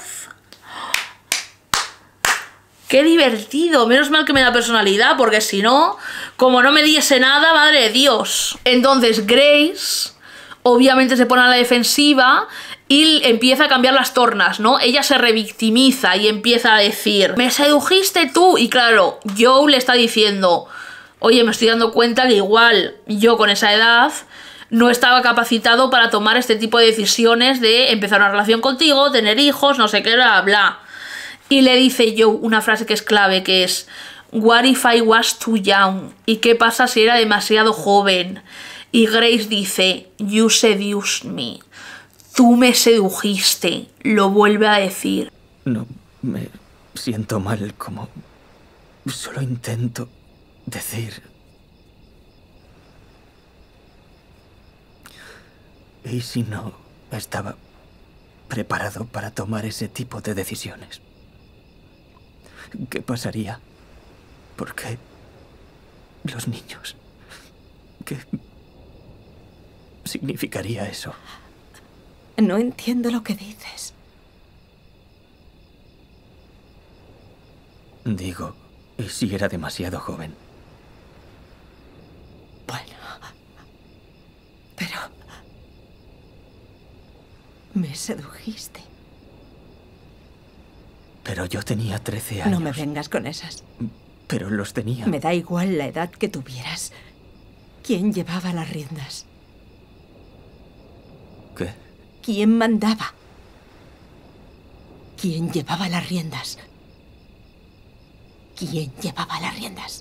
¡Qué divertido! Menos mal que me da personalidad, porque si no, como no me diese nada, madre de Dios. Entonces Grace obviamente se pone a la defensiva y empieza a cambiar las tornas, ¿no? Ella se revictimiza y empieza a decir: me sedujiste tú. Y claro, Joe le está diciendo: oye, me estoy dando cuenta que igual yo con esa edad no estaba capacitado para tomar este tipo de decisiones de empezar una relación contigo, tener hijos, no sé qué, bla, bla. Y le dice Joe una frase que es clave, que es: what if I was too young? ¿Y qué pasa si era demasiado joven? Y Grace dice: you seduced me. Tú me sedujiste. Lo vuelve a decir. No me siento mal, como solo intento decir. ¿Y si no estaba preparado para tomar ese tipo de decisiones? ¿Qué pasaría? ¿Por qué los niños? ¿Qué significaría eso? No entiendo lo que dices. Digo, ¿y si era demasiado joven? Bueno, pero me sedujiste. Pero yo tenía 13 años. No me vengas con esas. Pero los tenía. Me da igual la edad que tuvieras. ¿Quién llevaba las riendas? ¿Qué? ¿Quién mandaba? ¿Quién llevaba las riendas? ¿Quién llevaba las riendas?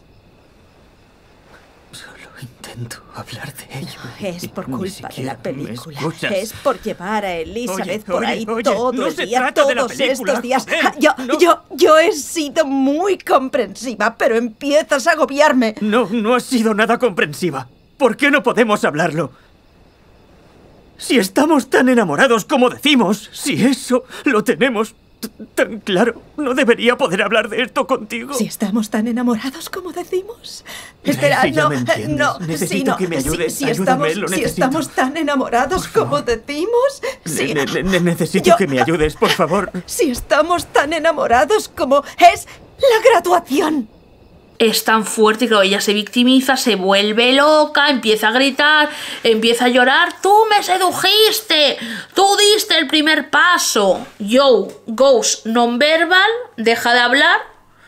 Solo intento hablar de ello. Es por culpa de la película. ¿Escuchas? Es por llevar a Elizabeth Oye, por ahí oye, todo no el se día, trata de la todos película, estos días. joder, Yo he sido muy comprensiva, pero empiezas a agobiarme. No has sido nada comprensiva. ¿Por qué no podemos hablarlo? Si estamos tan enamorados como decimos, si eso lo tenemos tan claro. No debería poder hablar de esto contigo. Si estamos tan enamorados como decimos. Espera, Si ya no, me entiendes. no. Necesito no. que me ayudes. Si Ayúdame, estamos, lo si necesito. estamos tan enamorados como decimos. Si, Necesito que me ayudes, por favor. si estamos tan enamorados como es la graduación. Es tan fuerte que ella se victimiza, se vuelve loca, empieza a gritar, empieza a llorar. ¡Tú me sedujiste! ¡Tú diste el primer paso! Joe goes nonverbal, deja de hablar,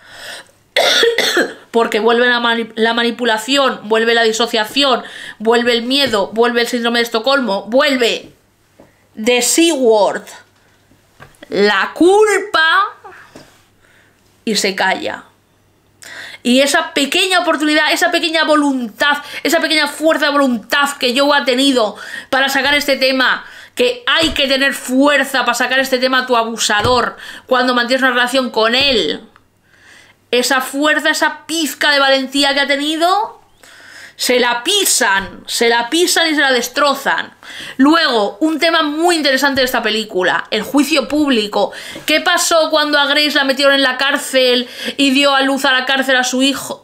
porque vuelve la manipulación, vuelve la disociación, vuelve el miedo, vuelve el síndrome de Estocolmo, vuelve The C-word, la culpa, y se calla. Y esa pequeña oportunidad, esa pequeña voluntad, esa pequeña fuerza de voluntad que Joe ha tenido para sacar este tema, que hay que tener fuerza para sacar este tema a tu abusador cuando mantienes una relación con él. Esa fuerza, esa pizca de valentía que ha tenido, se la pisan y se la destrozan. Luego, un tema muy interesante de esta película, el juicio público. ¿Qué pasó cuando a Grace la metieron en la cárcel y dio a luz en la cárcel a su hijo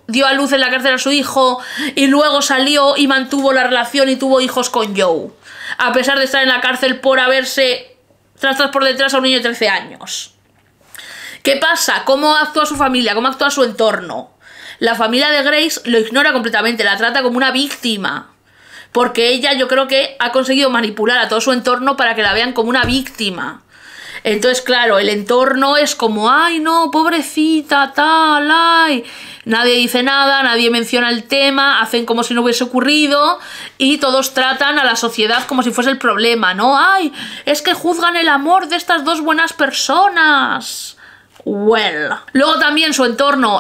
y luego salió y mantuvo la relación y tuvo hijos con Joe? A pesar de estar en la cárcel por haberse tras por detrás a un niño de 13 años. ¿Qué pasa? ¿Cómo actúa su familia? ¿Cómo actúa su entorno? La familia de Grace lo ignora completamente, la trata como una víctima. Porque ella, yo creo que ha conseguido manipular a todo su entorno para que la vean como una víctima. Entonces, claro, el entorno es como, ay, no, pobrecita, tal, ay. Nadie dice nada, nadie menciona el tema, hacen como si no hubiese ocurrido y todos tratan a la sociedad como si fuese el problema, ¿no? Ay, es que juzgan el amor de estas dos buenas personas. Well. Luego también su entorno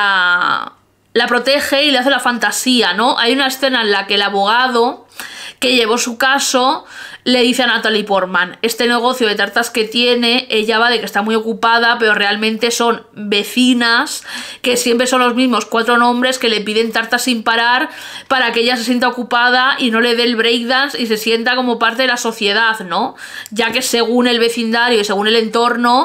la protege y le hace la fantasía, ¿no? Hay una escena en la que el abogado que llevó su caso le dice a Natalie Portman, este negocio de tartas que tiene, ella va de que está muy ocupada, pero realmente son vecinas que siempre son los mismos 4 nombres que le piden tartas sin parar para que ella se sienta ocupada y no le dé el breakdance y se sienta como parte de la sociedad, ¿no? Ya que según el vecindario y según el entorno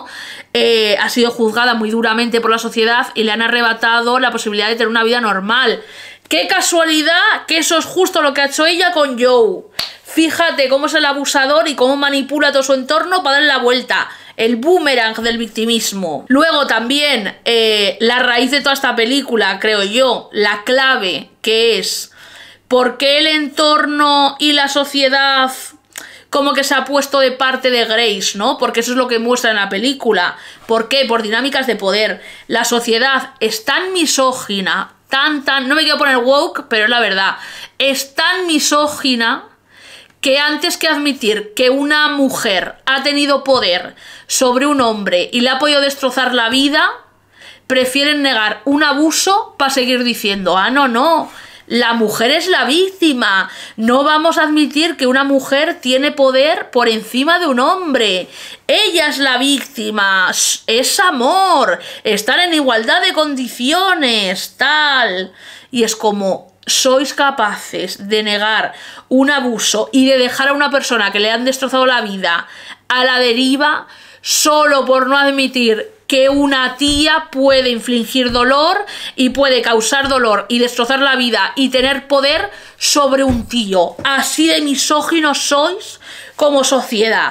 ha sido juzgada muy duramente por la sociedad y le han arrebatado la posibilidad de tener una vida normal. ¡Qué casualidad que eso es justo lo que ha hecho ella con Joe! Fíjate cómo es el abusador y cómo manipula todo su entorno para darle la vuelta. El boomerang del victimismo. Luego también la raíz de toda esta película, creo yo, la clave, que es por qué el entorno y la sociedad como que se ha puesto de parte de Grace, ¿no? Porque eso es lo que muestra en la película. ¿Por qué? Por dinámicas de poder. La sociedad es tan misógina, no me quiero poner woke, pero es la verdad, es tan misógina que antes que admitir que una mujer ha tenido poder sobre un hombre y le ha podido destrozar la vida, prefieren negar un abuso para seguir diciendo, ah, no, la mujer es la víctima, no vamos a admitir que una mujer tiene poder por encima de un hombre, ella es la víctima, es amor, están en igualdad de condiciones, tal. Y es como, sois capaces de negar un abuso y de dejar a una persona que le han destrozado la vida a la deriva solo por no admitir que una tía puede infligir dolor y puede causar dolor y destrozar la vida y tener poder sobre un tío. Así de misóginos sois como sociedad.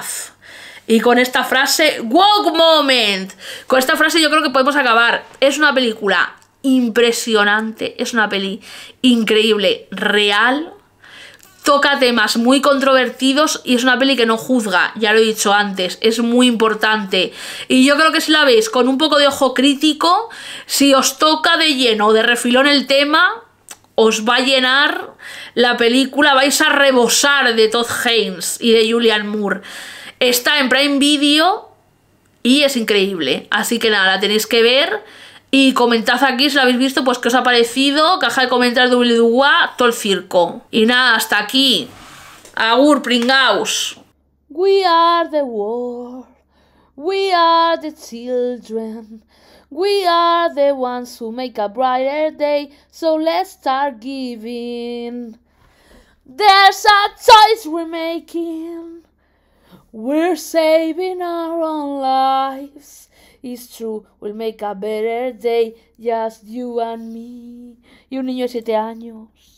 Y con esta frase, woke moment, con esta frase yo creo que podemos acabar. Es una película impresionante, es una peli increíble, real, toca temas muy controvertidos y es una peli que no juzga, ya lo he dicho antes, es muy importante. Y yo creo que si la veis con un poco de ojo crítico, si os toca de lleno o de refilón el tema, os va a llenar la película, vais a rebosar de Todd Haynes y de Julianne Moore. Está en Prime Video y es increíble, así que nada, la tenéis que ver. Y comentad aquí si lo habéis visto, pues qué os ha parecido, caja de comentarios de Willy Dugua, todo el circo. Y nada, hasta aquí. Agur, pringaos. We are the world, we are the children, we are the ones who make a brighter day, so let's start giving. There's a choice we're making. We're saving our own lives. It's true, we'll make a better day, just you and me. Y un niño de 7 años.